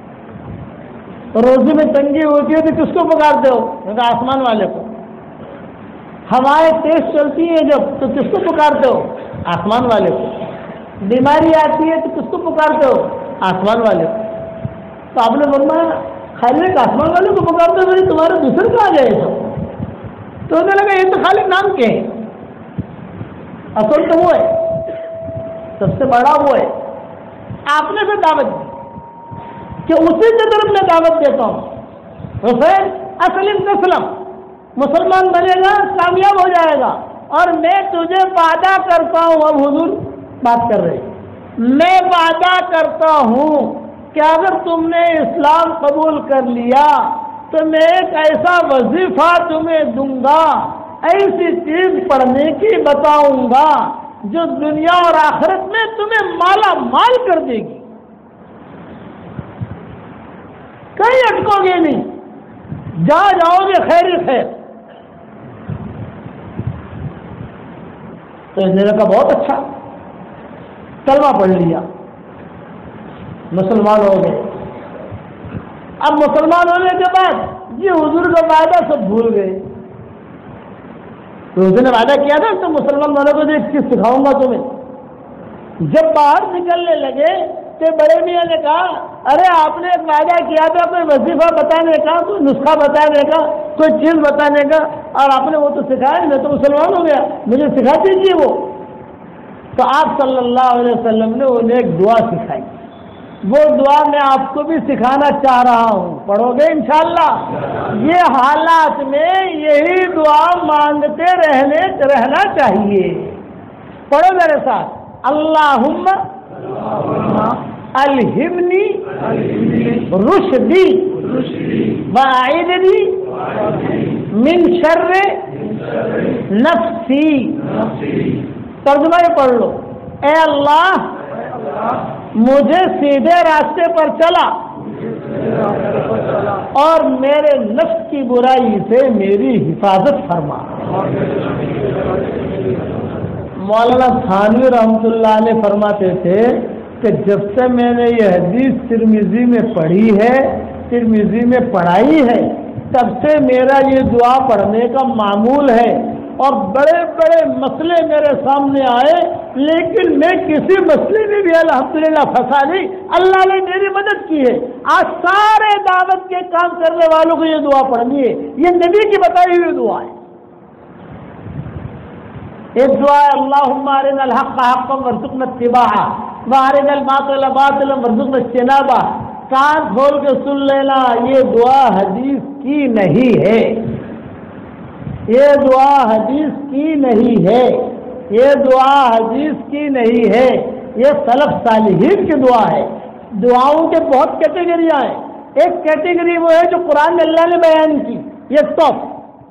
روزی میں تنگی ہوتی ہے تو کس کو پکارتے ہو؟ یہ کہا آسمان والے کو۔ ہوائیں تیز چلتی ہیں جب تو کس کو پکارتے ہو؟ آسمان والے کو۔ بیماری آتی ہے تو کس کو پکارتے ہو؟ آسمان والے کو۔ تو آپ نے فرمایا خالی ایک آسمان والے کو پکارتے ہو، تمہارے دوسرے کہاں گئے سب؟ تو انہوں نے کہا یہ تو خالی نام کے ہیں، اصل تو وہ ہے، سب سے بڑا وہ ہے۔ آپ نے پھر دعوت دی کہ اسی کی طرف میں دعوت دیتا ہوں، حسین اسلم تسلم، مسلمان بنے گا کامیاب ہو جائے گا. اور میں تجھے وعدہ کرتا ہوں، اب حضور بات کر رہے، میں وعدہ کرتا ہوں کہ اگر تم نے اسلام قبول کر لیا تو میں ایک ایسا وظیفہ تمہیں دوں گا، ایسی چیز پڑھنے کی بتاؤں گا جو دنیا اور آخرت میں تمہیں مالا مال کر دے گی، کہیں اٹکو گے نہیں، جاؤ گے خیر ہی خیر. تو اس نے کہا بہت اچھا، کلمہ پڑھ لیا، مسلمان ہو گئے. اب مسلمان ہونے کے بعد یہ حضور کا وعدہ سب بھول گئے. تو حضور نے وعدہ کیا تھا تو مسلمان والوں کو ایک چیز سکھاؤں گا تمہیں. جب باہر نکلنے لگے تو بڑے میاں نے کہا ارے آپ نے ایک وعدہ کیا تھا کوئی وظیفہ بتانے کا، کوئی نسخہ بتانے کا، کوئی چیز بتانے کا، اور آپ نے وہ تو سکھایا، میں تو مسلمان ہو گیا، مجھے سکھا دیجیے وہ. تو آپ صلی اللہ علیہ وسلم نے انہیں ایک دعا سکھائی. وہ دعا میں آپ کو بھی سکھانا چاہ رہا ہوں، پڑھو گے انشاءاللہ. یہ حالات میں یہی دعا مانگتے رہنا چاہیے. پڑھو میرے ساتھ، اللہم الہمنی رشدی واعذنی من شر نفسی. ترجمہ یہ پڑھ لو، اے اللہ مجھے سیدھے راستے پر چلا اور میرے نفس کی برائی سے میری حفاظت فرما. مولانا تھانوی رحمۃ اللہ علیہ فرماتے تھے کہ جب سے میں نے یہ حدیث ترمذی میں پڑھی ہے، ترمذی میں پڑھائی ہے، تب سے میرا یہ دعا پڑھنے کا معمول ہے. اور بڑے بڑے مسئلے میرے سامنے آئے لیکن میں کسی مسئلے میں بھی الحمدللہ پھنسا نہیں، اللہ نے میری مدد کی ہے. آج سارے دعوت کے کام کرنے والوں کو یہ دعا پڑھنی ہے، یہ نبی کی بتائی ہوئی دعا ہے. ایک دعا ہے اللہم ارنا الحق حقا وارزقنا اتباعہ وارنا الباطل باطلا وارزقنا اجتنابہ. کان کھول کے سن لینا، یہ دعا حدیث کی نہیں ہے، یہ دعا حدیث کی نہیں ہے، یہ دعا حدیث کی نہیں ہے، یہ سلف صالحین کی دعا ہے. دعاؤں کے بہت کیٹیگریاں ہیں. ایک کیٹیگری وہ ہے جو قرآن میں اللہ نے بیان کی، یہ ٹاپ.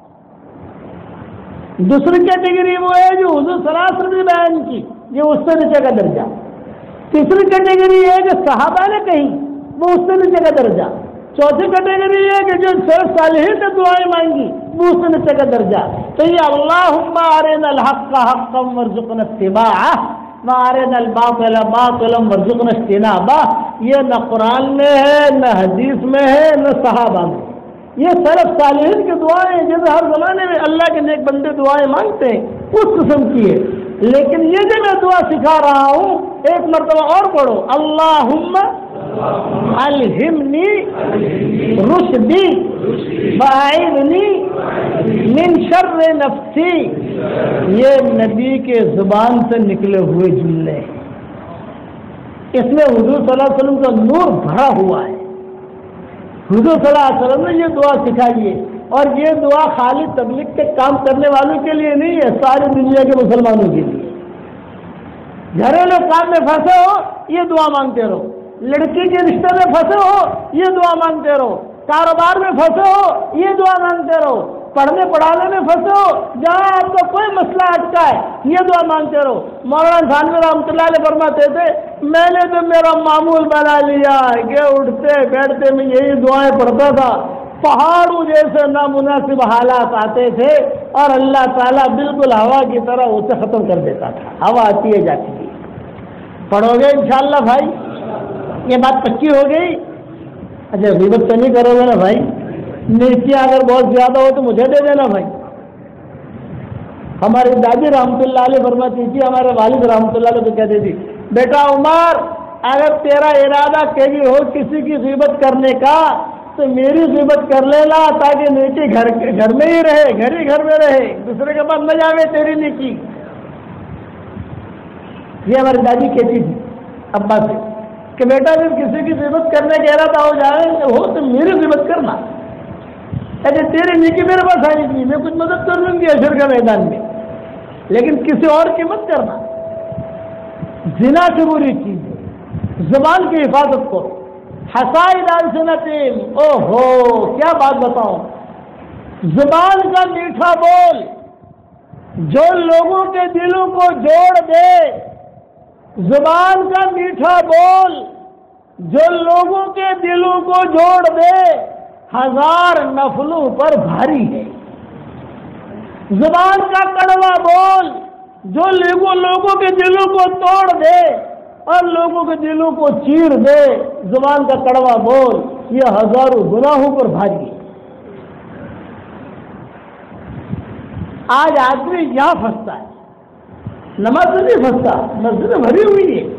دوسری کیٹیگری وہ ہے جو حضور صلی اللہ علیہ وسلم نے بیان کی، یہ اس سے نیچے کا درجہ. تیسری کیٹیگری ہے جو صحابہ نے کہی، وہ اس سے نیچے کا درجہ. چوتھی کیٹیگری ہے کہ جو سلف صالحین نے دعائیں مانگی، وہ اس سے نیچے کا درجہ. تو یہ اللہم ارنا الحق حقا وارزقنا اتباعہ وارنا الباطل باطلا وارزقنا اجتنابہ، یہ نہ قرآن میں ہے، نہ حدیث میں ہے، نہ صحابہ میں. یہ سلف صالحین کی دعائیں جیسے ہر زمانے میں اللہ کے نیک بندے دعائیں مانگتے ہیں اس قسم کی ہے. لیکن یہ جو میں دعا سکھا رہا ہوں ایک مرتبہ اور پڑھو، اللہم الہمنی رشدی واعذنی من شر نفسی. یہ نبی کے زبان سے نکلے ہوئے جملے، اس میں حضور صلی اللہ علیہ وسلم کا نور بھرا ہوا ہے. حضور صلی اللہ علیہ وسلم نے یہ دعا سکھائی ہے، اور یہ دعا خالی تبلیغ کے کام کرنے والوں کے لیے نہیں ہے، ساری دنیا کے مسلمانوں کے لیے. گھریلو کام میں پھنسے ہو یہ دعا مانگتے رہو، لڑکی کے رشتے میں پھنسے ہو یہ دعا مانگتے رہو، کاروبار میں پھنسے ہو یہ دعا مانگتے رہو، پڑھنے پڑھانے میں پھنسے ہو، جہاں آپ کو کوئی مسئلہ اٹکا ہے یہ دعا مانگتے رہو. مولانا تھانوی رحمۃ اللہ علیہ فرماتے تھے میں نے تو میرا معمول بنا لیا کہ اٹھتے بیٹھتے میں یہی دعائیں پڑھتا تھا. پہاڑوں جیسے نامناسب حالات آتے تھے اور اللہ تعالیٰ بالکل ہوا کی طرح اسے ختم کر دیتا تھا. ہوا آتی ہے جاتی ہے. پڑھو گے انشاءاللہ بھائی؟ یہ بات پکی ہو گئی. اچھا غیبت تو نہیں کرو گے نا بھائی؟ نیکیاں اگر بہت زیادہ ہو تو مجھے دے دینا بھائی. ہماری دادی رحمۃ اللہ علیہ فرماتی تھی، ہمارے والد رحمۃ اللہ علیہ کو کہتے تھی بیٹا عمر اگر تیرا ارادہ کبھی ہو کسی کی غیبت کرنے کا تو میری غیبت کر لینا تاکہ نیکی گھر میں ہی رہے، گھر میں رہے، دوسرے کے پاس نہ جاوے تیری نیکی. یہ ہماری دادی کہتی تھی ابا سے کہ بیٹا جب کسی کی غیبت کرنے کا ارادہ ہو جائے ہو تو میری غیبت کرنا. ایسے تیری نیکی میرے پاس آئی نہیں، میں کچھ مدد کر دوں گی حشر کے میدان میں، لیکن کسی اور کی مت کرنا۔ زنا کی بری چیز ہے، زبان کی حفاظت کرو۔ حسائد السنتہم، او ہو کیا بات بتاؤں، زبان کا میٹھا بول جو لوگوں کے دلوں کو جوڑ دے، زبان کا میٹھا بول جو لوگوں کے دلوں کو جوڑ دے 1000 نفلوں پر بھاری ہے۔ زبان کا کڑوا بول جو لوگوں کے دلوں کو توڑ دے اور لوگوں کے دلوں کو چیر دے، زبان کا کڑوا بول یہ 1000 گناہوں پر بھاری ہے۔ آج آدمی یہاں پھنستا ہے، نماز میں نہیں پھنستا، مسجدیں بھری ہوئی ہے،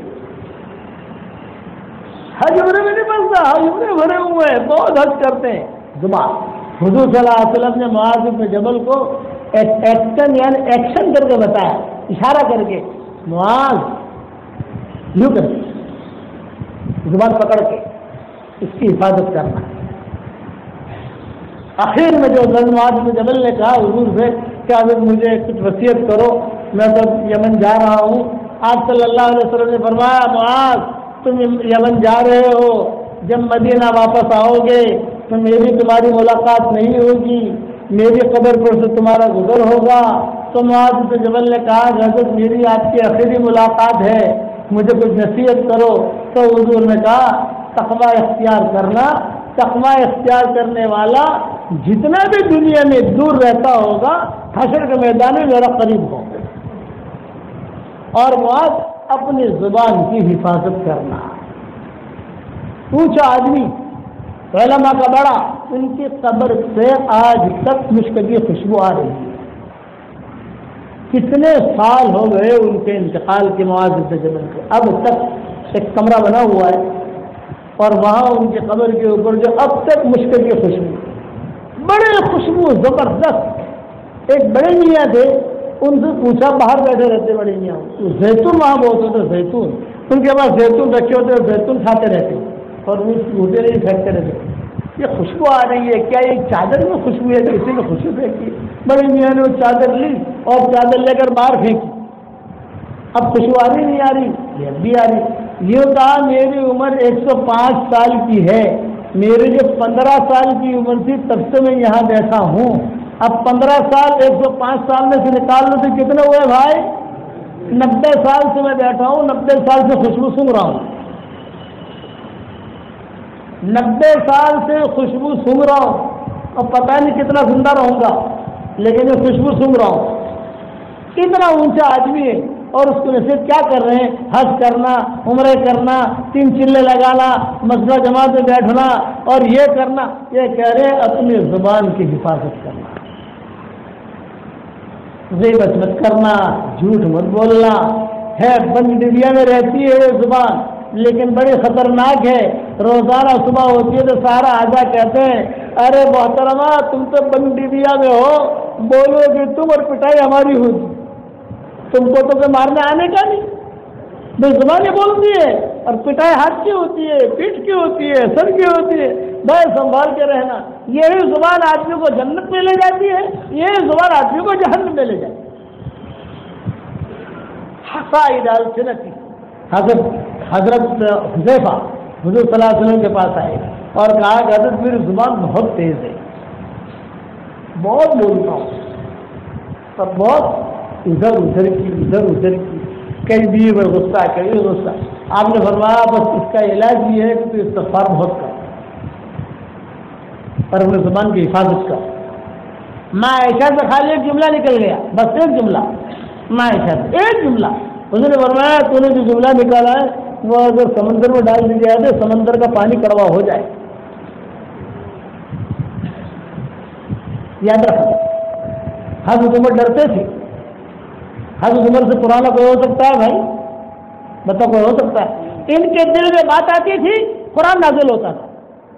حج عمرے میں نہیں پھنستا، حج عمرے بھرے ہوئے ہیں، بہت حج کرتے ہیں۔ زبان، حضور صلی اللہ علیہ وسلم نے معاذ بن جبل کو ایکشن یعنی ایکشن کر کے بتایا، اشارہ کر کے، معاذ یوں کر کے زبان پکڑ کے اس کی حفاظت کرنا۔ آخر میں جو معاذ بن جبل نے کہا حضور سے کہ حضرت مجھے کچھ وصیت کرو، میں تو یمن جا رہا ہوں۔ آپ صلی اللہ علیہ وسلم نے فرمایا معاذ تم یمن جا رہے ہو، جب مدینہ واپس آؤ گے تو میری تمہاری ملاقات نہیں ہوگی، میری قبر پر سے تمہارا گزر ہوگا۔ تو معاذ بن جبل نے کہا کہ حضرت میری آپ کی آخری ملاقات ہے، مجھے کچھ نصیحت کرو۔ تو حضور نے کہا تقوی اختیار کرنا، تقوی اختیار کرنے والا جتنا بھی دنیا میں دور رہتا ہوگا حشر کے میدان میں میرا قریب ہوگا۔ اور معاذ اپنی زبان کی حفاظت کرنا۔ اونچا آدمی علماء کا بڑا، ان کی قبر سے آج تک مشک کی خوشبو آ رہی ہے۔ کتنے سال ہو گئے ان کے انتقال کے، معاذ بن جبل کے، اب تک ایک کمرہ بنا ہوا ہے اور وہاں ان کی قبر کے اوپر جو اب تک مشک کی خوشبو، بڑے خوشبو زبردست۔ ایک بڑے میاں تھے، ان سے پوچھا، باہر بیٹھے رہتے بڑے میاں، زیتون وہاں بہت ہوتے، زیتون ان کے پاس زیتون رکھے ہوتے، زیتون کھاتے رہتے اور وہ بھوٹے نہیں پھینکتے رہتے۔ یہ خوشبو آ رہی ہے، کیا یہ چادر میں خوشبو ہے؟ کسی میں خوشبو پھینکی، بڑے میاں نے وہ چادر لی اور چادر لے کر باہر پھینکی۔ اب خوشبو آ رہی نہیں آ رہی؟ یہ اب بھی آ رہی۔ یہ کہا میری عمر 105 سال کی ہے، میری جو 15 سال کی عمر تھی تب سے میں یہاں بیٹھا ہوں، اب 15 سال 105 سال میں سے نکال لو تو کتنے ہوئے بھائی؟ 90 سال سے میں بیٹھا ہوں، 90 سال سے خوشبو سونگھ رہا ہوں، 90 سال سے خوشبو سونگھ رہا ہوں، اور پتہ نہیں کتنا زندہ رہوں گا لیکن میں خوشبو سونگھ رہا ہوں۔ اتنا اونچا آدمی ہے اور اس کو نصیحت کیا کر رہے ہیں؟ حج کرنا، عمرے کرنا، 3 چلے لگانا، مسجد جماعت میں بیٹھنا اور یہ کرنا۔ یہ کہہ رہے ہیں اپنی زبان کی حفاظت کرنا، غیبت مت کرنا، جھوٹ مت بولنا ہے۔ بند ڈبیا میں رہتی ہے یہ زبان لیکن بڑی خطرناک ہے۔ روزانہ صبح ہوتی ہے تو سارا آجا کہتے ہیں ارے محترمہ تم تو بند ڈبیا میں ہو، بولو گے تم اور پٹائی ہماری ہوگی، تم کو تو مارنے آنے کا نہیں، بے زبانی بولتی ہے اور پٹائی ہاتھ کی ہوتی ہے، پیٹھ کی ہوتی ہے، سر کی ہوتی ہے۔ بھائی سنبھال کے رہنا، یہی زبان آدمی کو جنت میں لے جاتی ہے، یہی زبان آدمی کو جہنم میں لے جاتی ہے۔ حسائد السنتہم، حضرت حذیفہ حضور صلی اللہ علیہ وسلم کے پاس آئے اور کہا کہ حضرت میری زبان بہت تیز ہے، بہت بولتا ہوں اور بہت ادھر ادھر کی، کئی بھی غصہ کئی غصہ۔ آپ نے فرمایا بس اس کا علاج یہ ہے کہ تو استغفار بہت کر اور اپنے زبان کی حفاظت کر۔ ماں عائشہ سے خالی ایک جملہ نکل گیا، بس ایک جملہ، ماں عائشہ سے ایک جملہ۔ حضور نے فرمایا تو نے جو جملہ نکالا ہے وہ اگر سمندر میں ڈال دیا جائے تو سمندر کا پانی کڑوا ہو جائے، یاد رکھنا۔ حضرت عمر ڈرتے تھے، حضرت عمر سے پرانا کوئی ہو سکتا ہے بھائی؟ بتا کوئی ہو سکتا ہے؟ ان کے دل میں بات آتی تھی، قرآن نازل ہوتا تھا۔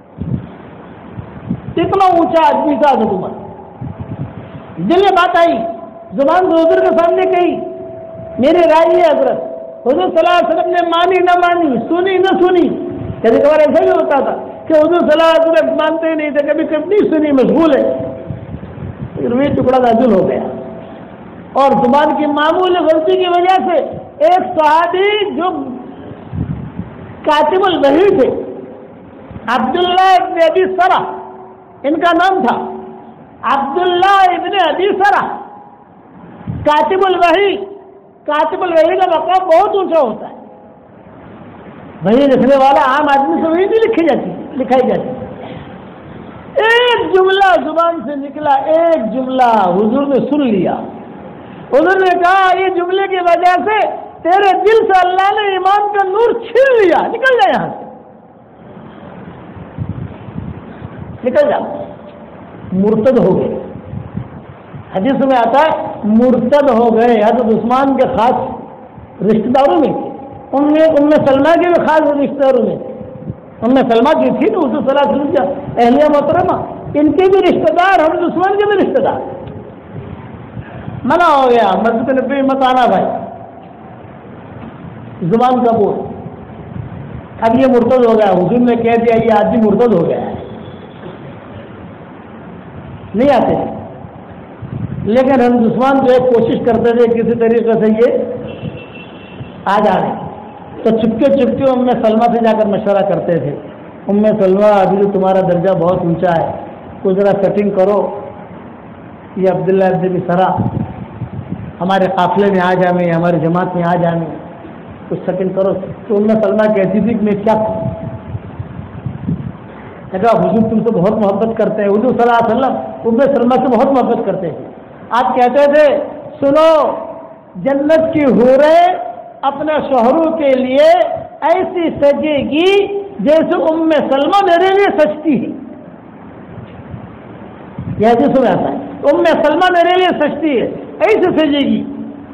اتنا اونچا آدمی تھا حضرت عمر، دل میں بات آئی، زبان حضور کے سامنے کہی میری رائے ہے حضرت، حضور صلی اللہ علیہ وسلم نے مانی نہ مانی، سنی نہ سنی، کبھی کبھار ایسا بھی ہوتا تھا کہ حضور صلی اللہ علیہ وسلم مانتے ہی نہیں تھے، کبھی کبھی سنی، مشغول ہے. یہ ٹکڑا نازل ہو گیا اور زبان کی معمولی غلطی کی وجہ سے ایک صحابی جو کاتب الوحی تھے، عبداللہ ابن ابی سرح ان کا نام تھا، عبداللہ ابن ابی سرح کاتب الوحی. کاتب الوحی کا مقام بہت اونچا ہوتا ہے. وحی لکھنے والا عام آدمی سے وحی نہیں لکھائی جاتی. ایک جملہ زبان سے نکلا، ایک جملہ حضور نے سن لیا. حضور نے کہا یہ جملے کی وجہ سے تیرے دل سے اللہ نے ایمان کا نور چھین لیا، نکل جا یہاں سے، نکل جا. مرتد ہو گئے. حدیث میں آتا ہے مرتد ہو گئے. حضرت عثمان کے خاص رشتہ داروں میں تھے، ام سلمہ کے بھی خاص رشتہ داروں میں تھے. ام سلمہ کی تھی تو حضور صلی اللہ علیہ وسلم کا اہلیہ محترمہ، ان کے بھی رشتہ دار، حضرت عثمان کے بھی رشتہ دار. منع ہو گیا مسجد نبی مت آنا بھائی، زبان کا بول. اب یہ مرتد ہو گیا. حضور نے کہہ دیا یہ آدمی مرتد ہو گیا ہے، نہیں آتے. لیکن حضرت عثمان جو ہے کوشش کرتے تھے کسی طریقے سے یہ آ جانے، تو چپکے چپکے ام سلمہ سے جا کر مشورہ کرتے تھے. ام سلمہ ابھی تو تمہارا درجہ بہت اونچا ہے، کچھ ذرا سیٹنگ کرو، یہ عبداللہ ابن ابی سرح ہمارے قافلے میں آ جائیں، ہماری جماعت میں آ جائیں، کچھ سیٹنگ کرو. تو ام سلمہ کہتی تھی کہ میں کیا کروں؟ کہا حضور تم سے بہت محبت کرتے ہیں. حضور صلی اللہ علیہ وسلم ام سلمہ سے بہت محبت کرتے ہیں. آپ کہتے تھے سنو جنت کی حوریں اپنے شوہروں کے لیے ایسی سجے گی جیسے ام سلمہ میرے لیے سجتی ہے. یہ حدیث میں آتا ہے ام سلمہ میرے لیے سجتی ہے، ایسے سجے گی.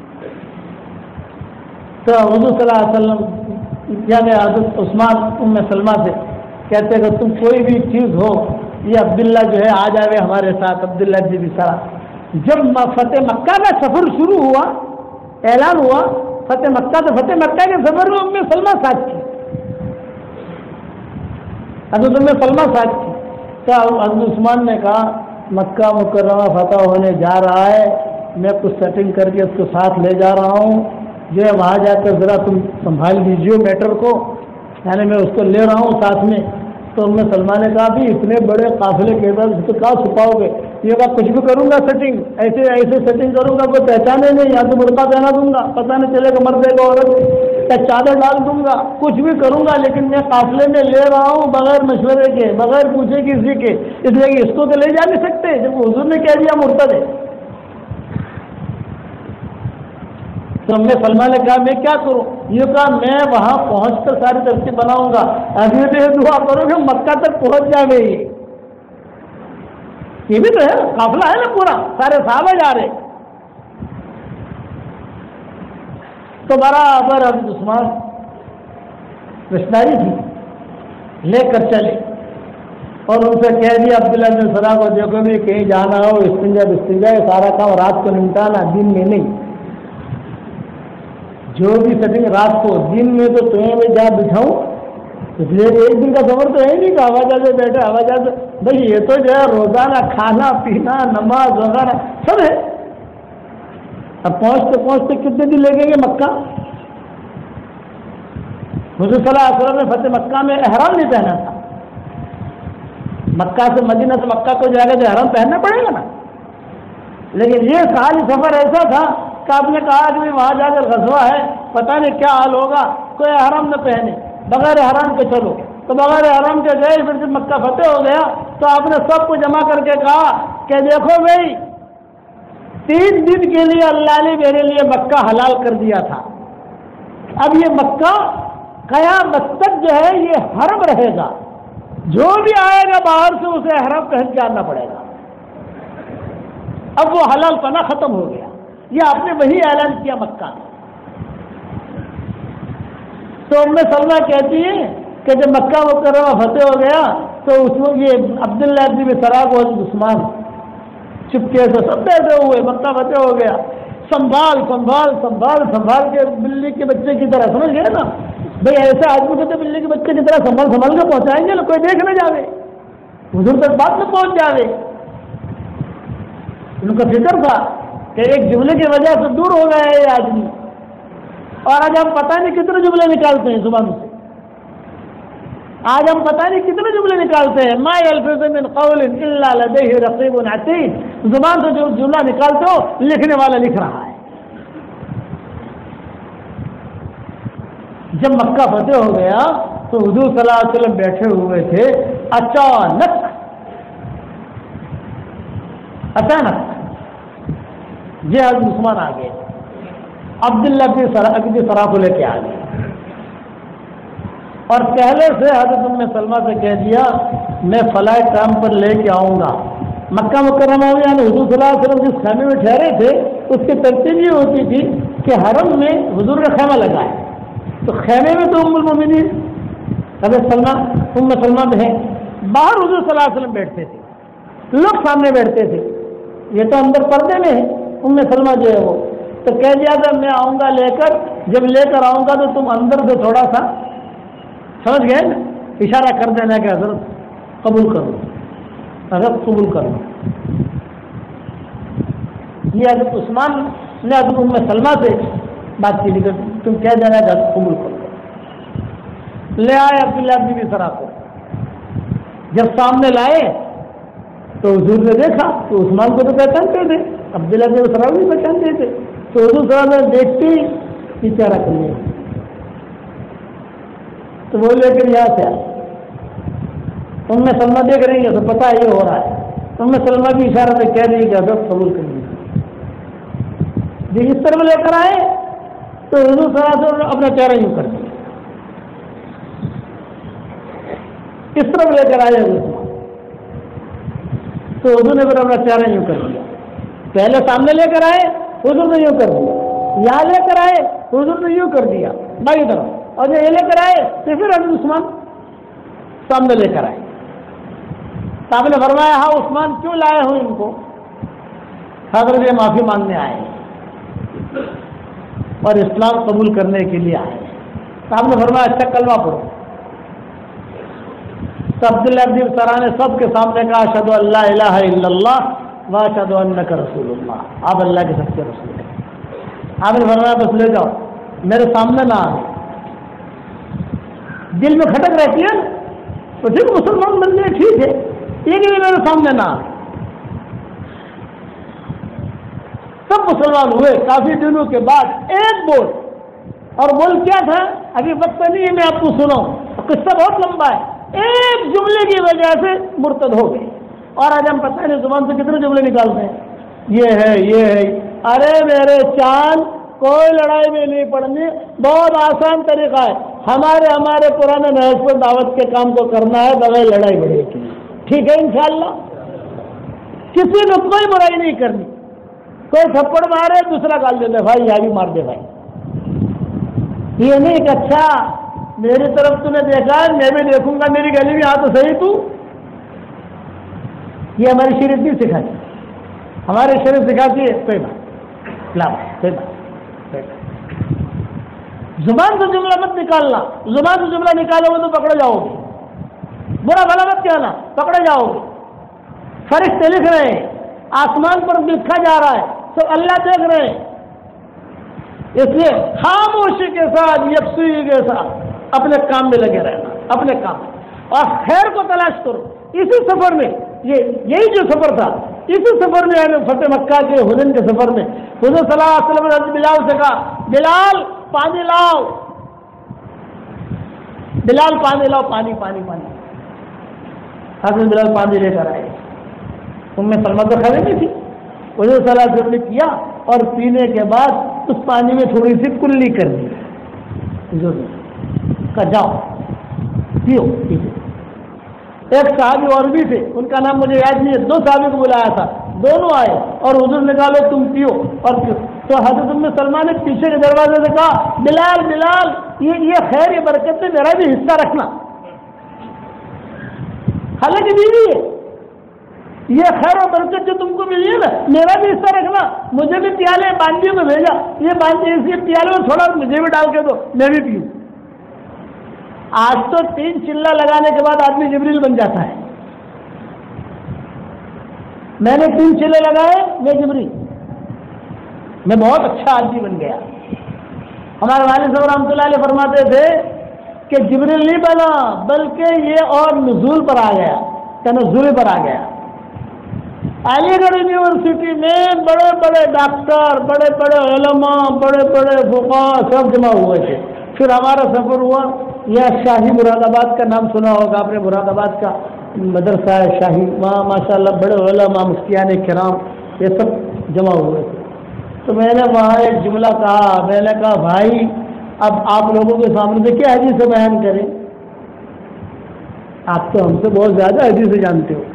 تو حضور صلی اللہ علیہ وسلم یعنی حضرت عثمان ام سلمہ سے کہتے کہ تم کوئی بھی چیز ہو، یہ عبداللہ جو ہے آ جائے ہمارے ساتھ. عبداللہ ابن ابی سرح جب فتح مکہ کا سفر شروع ہوا، اعلان ہوا فتح مکہ، تو فتح مکہ کے سفر میں ام سلمہ ساتھ کی، حضرت ام سلمہ ساتھ کی. تو حضرت عثمان نے کہا مکہ مکرمہ فتح ہونے جا رہا ہے، میں کچھ سیٹنگ کر کے اس کو ساتھ لے جا رہا ہوں، جو ہے وہاں جا کر ذرا تم سنبھال لیجیے میٹر کو، یعنی میں اس کو لے رہا ہوں ساتھ میں. تو ام سلمہ نے کہا بھی اتنے بڑے قافلے کے بعد اس کو کہاں چھپاؤ گے؟ یہ کہا کچھ بھی کروں گا سیٹنگ، ایسے ایسے سیٹنگ کروں گا کوئی پہچانے نہیں، یا تو برقع پہنا دوں گا پتہ نہیں چلے گا مرد ہے گا عورت، یا چادر ڈال دوں گا، کچھ بھی کروں گا، لیکن میں قافلے میں لے رہا ہوں بغیر مشورے کے، بغیر پوچھے کسی کے، اس لیے کہ اس کو تو لے جا نہیں سکتے جب حضور نے کہہ دیا مرتد ہے. تو ام سلمہ نے کہا میں کیا کروں؟ یہ کہا میں وہاں پہنچ کر ساری ترتیب بناؤں گا، ابھی بھی دعا کرو کہ مکہ تک پہنچ جائے. یہ بھی تو ہے قافلہ ہے نا پورا، سارے صحابہ جا رہے. تو برابر حضرت عثمان رشتہ داری تھی لے کر چلے اور ان سے کہہ دیا عبداللہ بن سرح کو دیکھو بھی کہیں جانا ہو استنجا بستنجا سارا کام رات کو نمٹانا، دن میں نہیں. جو بھی سیٹنگ رات کو، دن میں تو تمہیں میں جا بٹھاؤں، اس لیے ایک دن کا سفر تو ہے نہیں کہ ہوا جہاز سے بیٹھے ہوا جہاز بھائی، یہ تو جو ہے روزانہ کھانا پینا نماز وغیرہ سب ہے. اب پہنچتے پہنچتے کتنے دن لگیں گے مکہ؟ حضور صلی اللہ علیہ وسلم نے فتح مکہ میں احرام نہیں پہنا تھا. مکہ سے مدینہ سے مکہ کو جائے گا تو احرام پہننا پڑے گا نا. لیکن یہ سال سفر ایسا تھا کہ آپ نے کہا کہ وہاں جا کر غزوہ ہے، پتہ نہیں کیا حال ہوگا، کوئی احرام نہ پہنے، بغیر احرام کے چلو. تو بغیر احرام کے گئے. پھر جب مکہ فتح ہو گیا تو آپ نے سب کو جمع کر کے کہا کہ دیکھو بھائی 3 دن کے لیے اللہ نے میرے لیے مکہ حلال کر دیا تھا، اب یہ مکہ قیامت تک جو ہے یہ حرم رہے گا، جو بھی آئے گا باہر سے اسے احرام پہن کے آنا پڑے گا. اب وہ حلال پناہ ختم ہو گیا. یہ آپ نے وہی اعلان کیا مکہ میں. تو ام سلمہ کہتی ہے کہ جب مکہ مکرمہ فتح ہو گیا تو اس میں یہ عبداللہ ابن ابی سرح کو عثمان چپکے سے سب بیٹھے ہوئے، مکہ فتح ہو گیا، سنبھال سنبھال سنبھال سنبھال کے بلی کے بچے کی طرح، سمجھ گئے نا، بھئی ایسے آدمی کو تو بلی کے بچے کی طرح سنبھل کے پہنچائیں گے، کوئی دیکھ نہ جاوے، حضور تک بات میں پہنچ جاوے۔ ان کا فکر تھا کہ ایک جملے کی وجہ سے دور ہو گیا ہے یہ آدمی، اور آج ہم پتہ نہیں کتنے جملے نکالتے ہیں زبان سے، آج ہم پتہ نہیں کتنے جملے نکالتے ہیں، ما یلفظ من قول الا لدیہ رقیب عتید، زبان سے جو جملہ نکالتے ہو لکھنے والا لکھ رہا ہے۔ جب مکہ فتح ہو گیا تو حضور صلی اللہ علیہ وسلم بیٹھے ہوئے تھے، اچانک یہ حضرت عثمان آ گئے، عبداللہ کی سرا کو لے کے آ گئے، اور پہلے سے حضرت ام سلمہ سے کہہ دیا میں فلاں ٹائم پر لے کے آؤں گا۔ مکہ مکرمہ میں یعنی حضور صلی اللہ علیہ وسلم جس خیمے میں ٹھہرے تھے اس کی ترتیب یہ ہوتی تھی کہ حرم میں حضور کا خیمہ لگا ہے، تو خیمے میں تو ام المومنین حضرت ام سلمہ میں ہے، باہر حضور صلی اللہ علیہ وسلم بیٹھتے تھے، لوگ سامنے بیٹھتے تھے، یہ تو اندر پردے میں ہے ام سلمہ جو ہے وہ، تو کہہ دیا تھا میں آؤں گا لے کر، جب لے کر آؤں گا تو تم اندر سے تھوڑا سا سمجھ گئے نا، اشارہ کر دینا کہ حضرت قبول کرو، حضرت قبول کرو۔ یہ حضرت عثمان نے حضرت ام سلمہ سے بات کی، لیکن تم کہہ دینا کہ حضرت قبول کرو۔ لے آئے عبداللہ بن سرا کو، جب سامنے لائے تو حضور نے دیکھا تو عثمان کو تو پہچانتے تھے، عبداللہ بن سرا بھی پہچانتے تھے، تو حضور صلی اللہ علیہ وسلم دیکھتے ہی پیچھے رکھ لیے، تو وہ لے کر یہاں سے آئے، ام سلمہ دیکھ رہی ہے تو پتا یہ ہو رہا ہے، ام سلمہ بھی اشارہ سے کہہ رہی کہ حضرت قبول کر لیجیے۔ جب اس طرح لے کر آئے تو حضور صلی اللہ علیہ وسلم نے اپنا چہرہ یوں کر دیا، اس طرح لے کر آئے حضور، تو حضور نے پھر اپنا چہرہ یوں کر دیا، پہلے سامنے لے کر آئے حضور نے یوں کر دیا، یہاں لے کر آئے حضور نے یوں کر دیا بائی طرف، اور جب یہ لے کر آئے تو پھر حضرت عثمان سامنے لے کر آئے۔ صاحب نے فرمایا ہاں عثمان کیوں لائے ہوں ان کو؟ حضرت یہ معافی مانگنے آئے اور اسلام قبول کرنے کے لیے آئے۔ صاحب نے فرمایا اچھا کلمہ پڑھو، تو عبداللہ بن سرا نے سب کے سامنے کہا اشہد ان لا الہ الا اللہ واشہد انک رسول اللہ، آپ اللہ کے سچے رسول ہیں۔ آپ نے فرمایا بس لے جاؤ، میرے سامنے نہ آئے، دل میں کھٹک رہتی ہے تو ٹھیک مسلمان بن گئے ٹھیک ہے، یہ نہیں میرے سامنے نہ آئے۔ سب مسلمان ہوئے کافی دنوں کے بعد، ایک بول، اور بول کیا تھا ابھی وقت نہیں ہے میں آپ کو سناؤں، قصہ بہت لمبا ہے، ایک جملے کی وجہ سے مرتد ہو گئے، اور آج ہم پتہ نہیں زبان سے کتنے جملے نکالتے ہیں، یہ ہے، ارے میرے چاند کوئی لڑائی میں نہیں پڑنی، بہت آسان طریقہ ہے، ہمارے پرانے نہج پر دعوت کے کام کو کرنا ہے بغیر لڑائی بڑھے کی، ٹھیک ہے انشاءاللہ، کسی نے کوئی برائی نہیں کرنی، کوئی تھپڑ مارے دوسرا گال دے دے بھائی، یا بھی مار دے بھائی، یہ نہیں کہ اچھا میری طرف تو نے دیکھا میں بھی دیکھوں گا، میری گلی میں آ تو صحیح تو، یہ ہماری شریعت نہیں سکھاتی، ہماری شریعت سکھاتی ہے کوئی بات لا کوئی بات، زبان سے جملہ مت نکالنا، زبان سے جملہ نکالو گے تو پکڑے جاؤ گے، برا بھلا مت کہنا پکڑے جاؤ گے۔ فرشتے لکھ رہے ہیں، آسمان پر لکھا جا رہا ہے، سب اللہ دیکھ رہے ہیں، اس لیے خاموشی کے ساتھ یکسوئی کے ساتھ اپنے کام میں لگے رہنا، اپنے کام اور خیر کو تلاش کرو۔ اسی سفر میں یہی جو سفر تھا، اسی سفر میں فتح مکہ کے حنین کے سفر میں حضور صلی اللہ علیہ وسلم نے بلال سے کہا بلال پانی لاؤ، بلال پانی لاؤ، پانی پانی پانی، حضرت بلال پانی لے کر آئے، ام سلمہ تو خبر نہیں تھی، حضور صلی اللہ علیہ وسلم نے کیا اور پینے کے بعد اس پانی میں تھوڑی سی کلی کر دی، حضور نے کہا جاؤ پیو پیو۔ ایک صحابی اور بھی تھے، ان کا نام مجھے یاد نہیں ہے، دو صحابی کو بلایا تھا، دونوں آئے اور حضور نے کہا لو تم پیو اور پیو، تو حضرت ام سلمہ نے پیچھے کے دروازے سے کہا بلال بلال یہ خیر یہ برکت سے میرا بھی حصہ رکھنا، حالانکہ بیوی ہے، یہ خیر و برکت جو تم کو ملی ہے نا میرا بھی حصہ رکھنا، مجھے بھی پیالے باندھیوں میں بھیجا، یہ باندھی اس کے پیالے میں تھوڑا مجھے بھی ڈال کے دو میں بھی پیوں۔ آج تو 3 چلہ لگانے کے بعد آدمی جبریل بن جاتا ہے. میں نے 3 چلے لگائے، میں جبریل، میں بہت اچھا آدمی بن گیا. ہمارے والد صاحب رحمۃ اللہ علیہ فرماتے تھے کہ جبریل نہیں بنا بلکہ یہ اور نزول پر آ گیا، تنزل پر آ گیا. علی گڑھ یونیورسٹی میں بڑے بڑے ڈاکٹر، بڑے بڑے علماء، بڑے بڑے فقہاء سب جمع ہوئے تھے. پھر ہمارا سفر ہوا، یہ شاہی مراد آباد کا نام سنا ہوگا آپ نے، مراد آباد کا مدرسہ ہے شاہی، وہاں ماشاء اللہ بڑے علماء مفتیان کرام یہ سب جمع ہوئے تھے. تو میں نے وہاں ایک جملہ کہا، میں نے کہا بھائی اب آپ لوگوں کے سامنے سے کیا حدیث سے بیان کریں، آپ تو ہم سے بہت زیادہ حدیث سے جانتے ہو.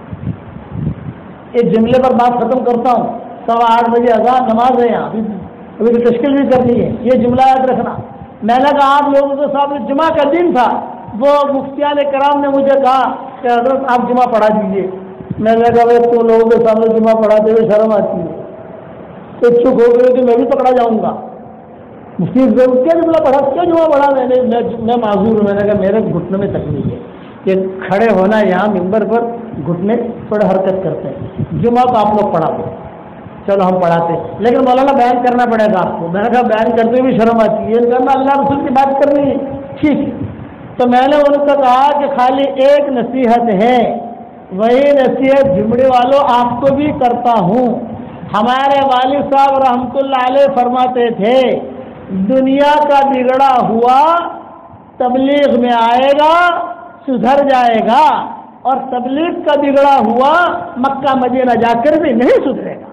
ایک جملے پر بات ختم کرتا ہوں. 8:15 بجے اذان نماز ہے یہاں، ابھی تو تشکیل بھی کرنی ہے. یہ جملہ یاد رکھنا. میں نے کہا آپ لوگوں کے سامنے جمعہ کا دن تھا، وہ مفتیان کرام نے مجھے کہا کہ حضرت آپ جمعہ پڑھا دیجیے. میں نے کہا بھائی تو لوگوں کے سامنے جمعہ پڑھاتے ہوئے شرم آتی ہے، تو چپ ہو گئے کہ میں بھی پکڑا جاؤں گا. مفتی کیا جملہ پڑھا، کیا جمعہ پڑھا؟ میں معذور ہوں. میں نے کہا میرے گھٹنے میں تکلیف ہے کہ کھڑے ہونا یہاں ممبر پر گھٹنے تھوڑے حرکت کرتے ہیں. جمعہ کو آپ لوگ پڑھا دو. چلو ہم پڑھاتے، لیکن مولانا بیان کرنا پڑے گا آپ کو. میں نے کہا بیان کرتے بھی شرم آتی ہے، کرنا اللہ رسول کی بات کرنی ہے. ٹھیک. تو میں نے ان کو کہا کہ خالی ایک نصیحت ہے، وہی نصیحت جھمڑی والوں آپ کو بھی کرتا ہوں. ہمارے والد صاحب رحمۃ اللہ علیہ فرماتے تھے دنیا کا بگڑا ہوا تبلیغ میں آئے گا سدھر جائے گا، اور تبلیغ کا بگڑا ہوا مکہ مدینہ جا کر بھی نہیں سدھرے گا.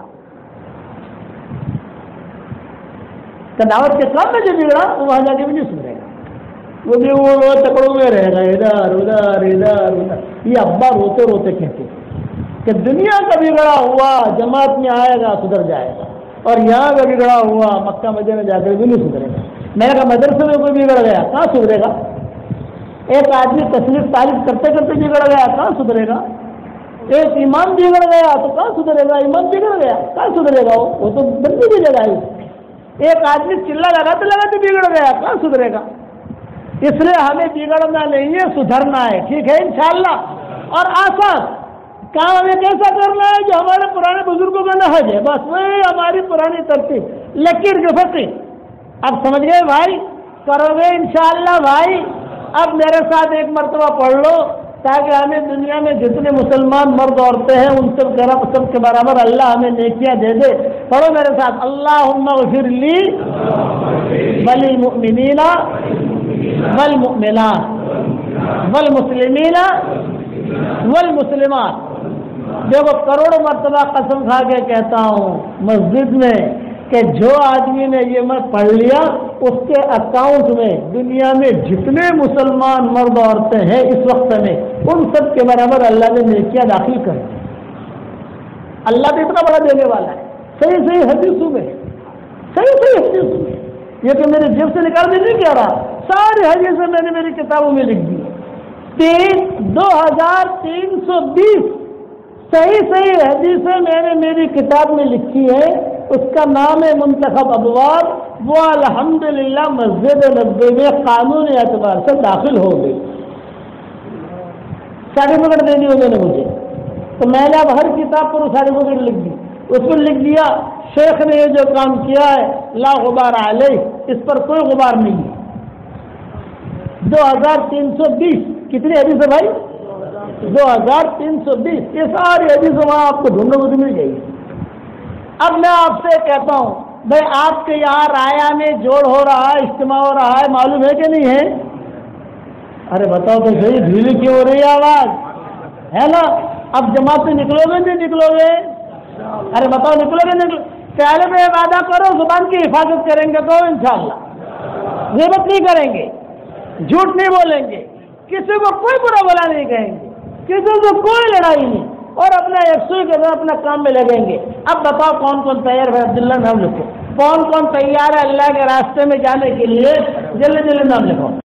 دعوت کے کام میں جو بگڑا وہ وہاں جا کے بھی نہیں سدھرے گا، وہ بھی وہ تکڑوں میں رہے گا، ادھر ادھر ادھر ادھر. یہ ابا روتے روتے کہتے کہ دنیا کا بگڑا ہوا جماعت میں آئے گا سدھر جائے گا، اور یہاں کا بگڑا ہوا مکہ مدینہ جا کر بھی نہیں سدھرے گا. میں نے کہا مدرسے میں کوئی بگڑ گیا کہاں سدھرے گا؟ ایک آدمی تصنیف تعریف کرتے کرتے بگڑ گیا کہاں سدھرے گا؟ ایک امام بگڑ گیا تو کہاں سدھرے گا؟ امام بگڑ گیا کہاں سدھرے گا؟ وہ تو بندی کی جگہ ہے. ایک آدمی چلا لگاتے لگاتے بگڑ گیا کہاں سدھرے گا؟ اس لیے ہمیں بگڑنا نہیں ہے، سدھرنا ہے. ٹھیک ہے انشاءاللہ. اور آسان کام ہمیں کیسا کرنا ہے جو ہمارے پرانے بزرگوں کا نہج ہے، بس وہی ہماری پرانی ترتیب، لکیر جو فقی. اب سمجھ گئے بھائی؟ کرو گے انشاءاللہ بھائی. اب میرے ساتھ ایک مرتبہ پڑھ لو تاکہ ہمیں دنیا میں جتنے مسلمان مرد عورتیں ہیں ان سب کے برابر اللہ ہمیں نیکیاں دے دے. پڑھو میرے ساتھ. اللہم اغفر لی وللمؤمنین والمؤمنات والمسلمین والمسلمات. دیکھو کروڑوں مرتبہ قسم کھا کے کہتا ہوں مسجد میں کہ جو آدمی نے یہ میں پڑھ لیا اس کے اکاؤنٹ میں دنیا میں جتنے مسلمان مرد عورتیں ہیں اس وقت میں ان سب کے برابر اللہ نے نیکیاں داخل کر دی. اللہ تو اتنا بڑا دینے والا ہے. صحیح صحیح حدیثوں میں، صحیح صحیح حدیثوں میں، یہ تو میرے جیب سے نکال کے نہیں کہہ رہا، ساری حدیثیں میں نے میری کتابوں میں لکھ دی. 2320 صحیح صحیح حدیثیں میں نے میری کتاب میں لکھی ہے. اس کا نام ہے منتخب ابواب. وہ الحمدللہ مسجد نبوی میں قانونی اعتبار سے داخل ہو گئی. سرٹیفکیٹ دے دی انہوں نے مجھے، تو میں نے اب ہر کتاب پر سرٹیفکیٹ لکھ دی. اس میں لکھ دیا شیخ نے یہ جو کام کیا ہے لا غبار علیہ، اس پر کوئی غبار نہیں ہے. 2320 کتنی حدیث ہے بھائی؟ 2320. یہ ساری حدیث وہاں آپ کو ڈھونڈنے کو مل جائے گی. اب میں آپ سے کہتا ہوں بھائی آپ کے یہاں رایا میں جوڑ ہو رہا ہے، اجتماع ہو رہا ہے، معلوم ہے کہ نہیں ہے؟ ارے بتاؤ تو صحیح، ڈھیلی کیوں ہو رہی ہے آواز؟ ہے نا؟ اب جماعت سے نکلو گے نہیں نکلو گے؟ ارے بتاؤ نکلو گے؟ پہلے میں وعدہ کرو زبان کی حفاظت کریں گے تو انشاءاللہ غیبت نہیں کریں گے، جھوٹ نہیں بولیں گے، کسی کو کوئی برا بلا نہیں کہیں گے، کسی سے کوئی لڑائی نہیں، اور اپنا 100 کے بعد اپنا کام میں لگیں گے. اب بتاؤ کون کون تیار ہے؟ عبداللہ نام لکھو. کون کون تیار ہے اللہ کے راستے میں جانے کے لیے؟ جلدی جلدی نام لکھو.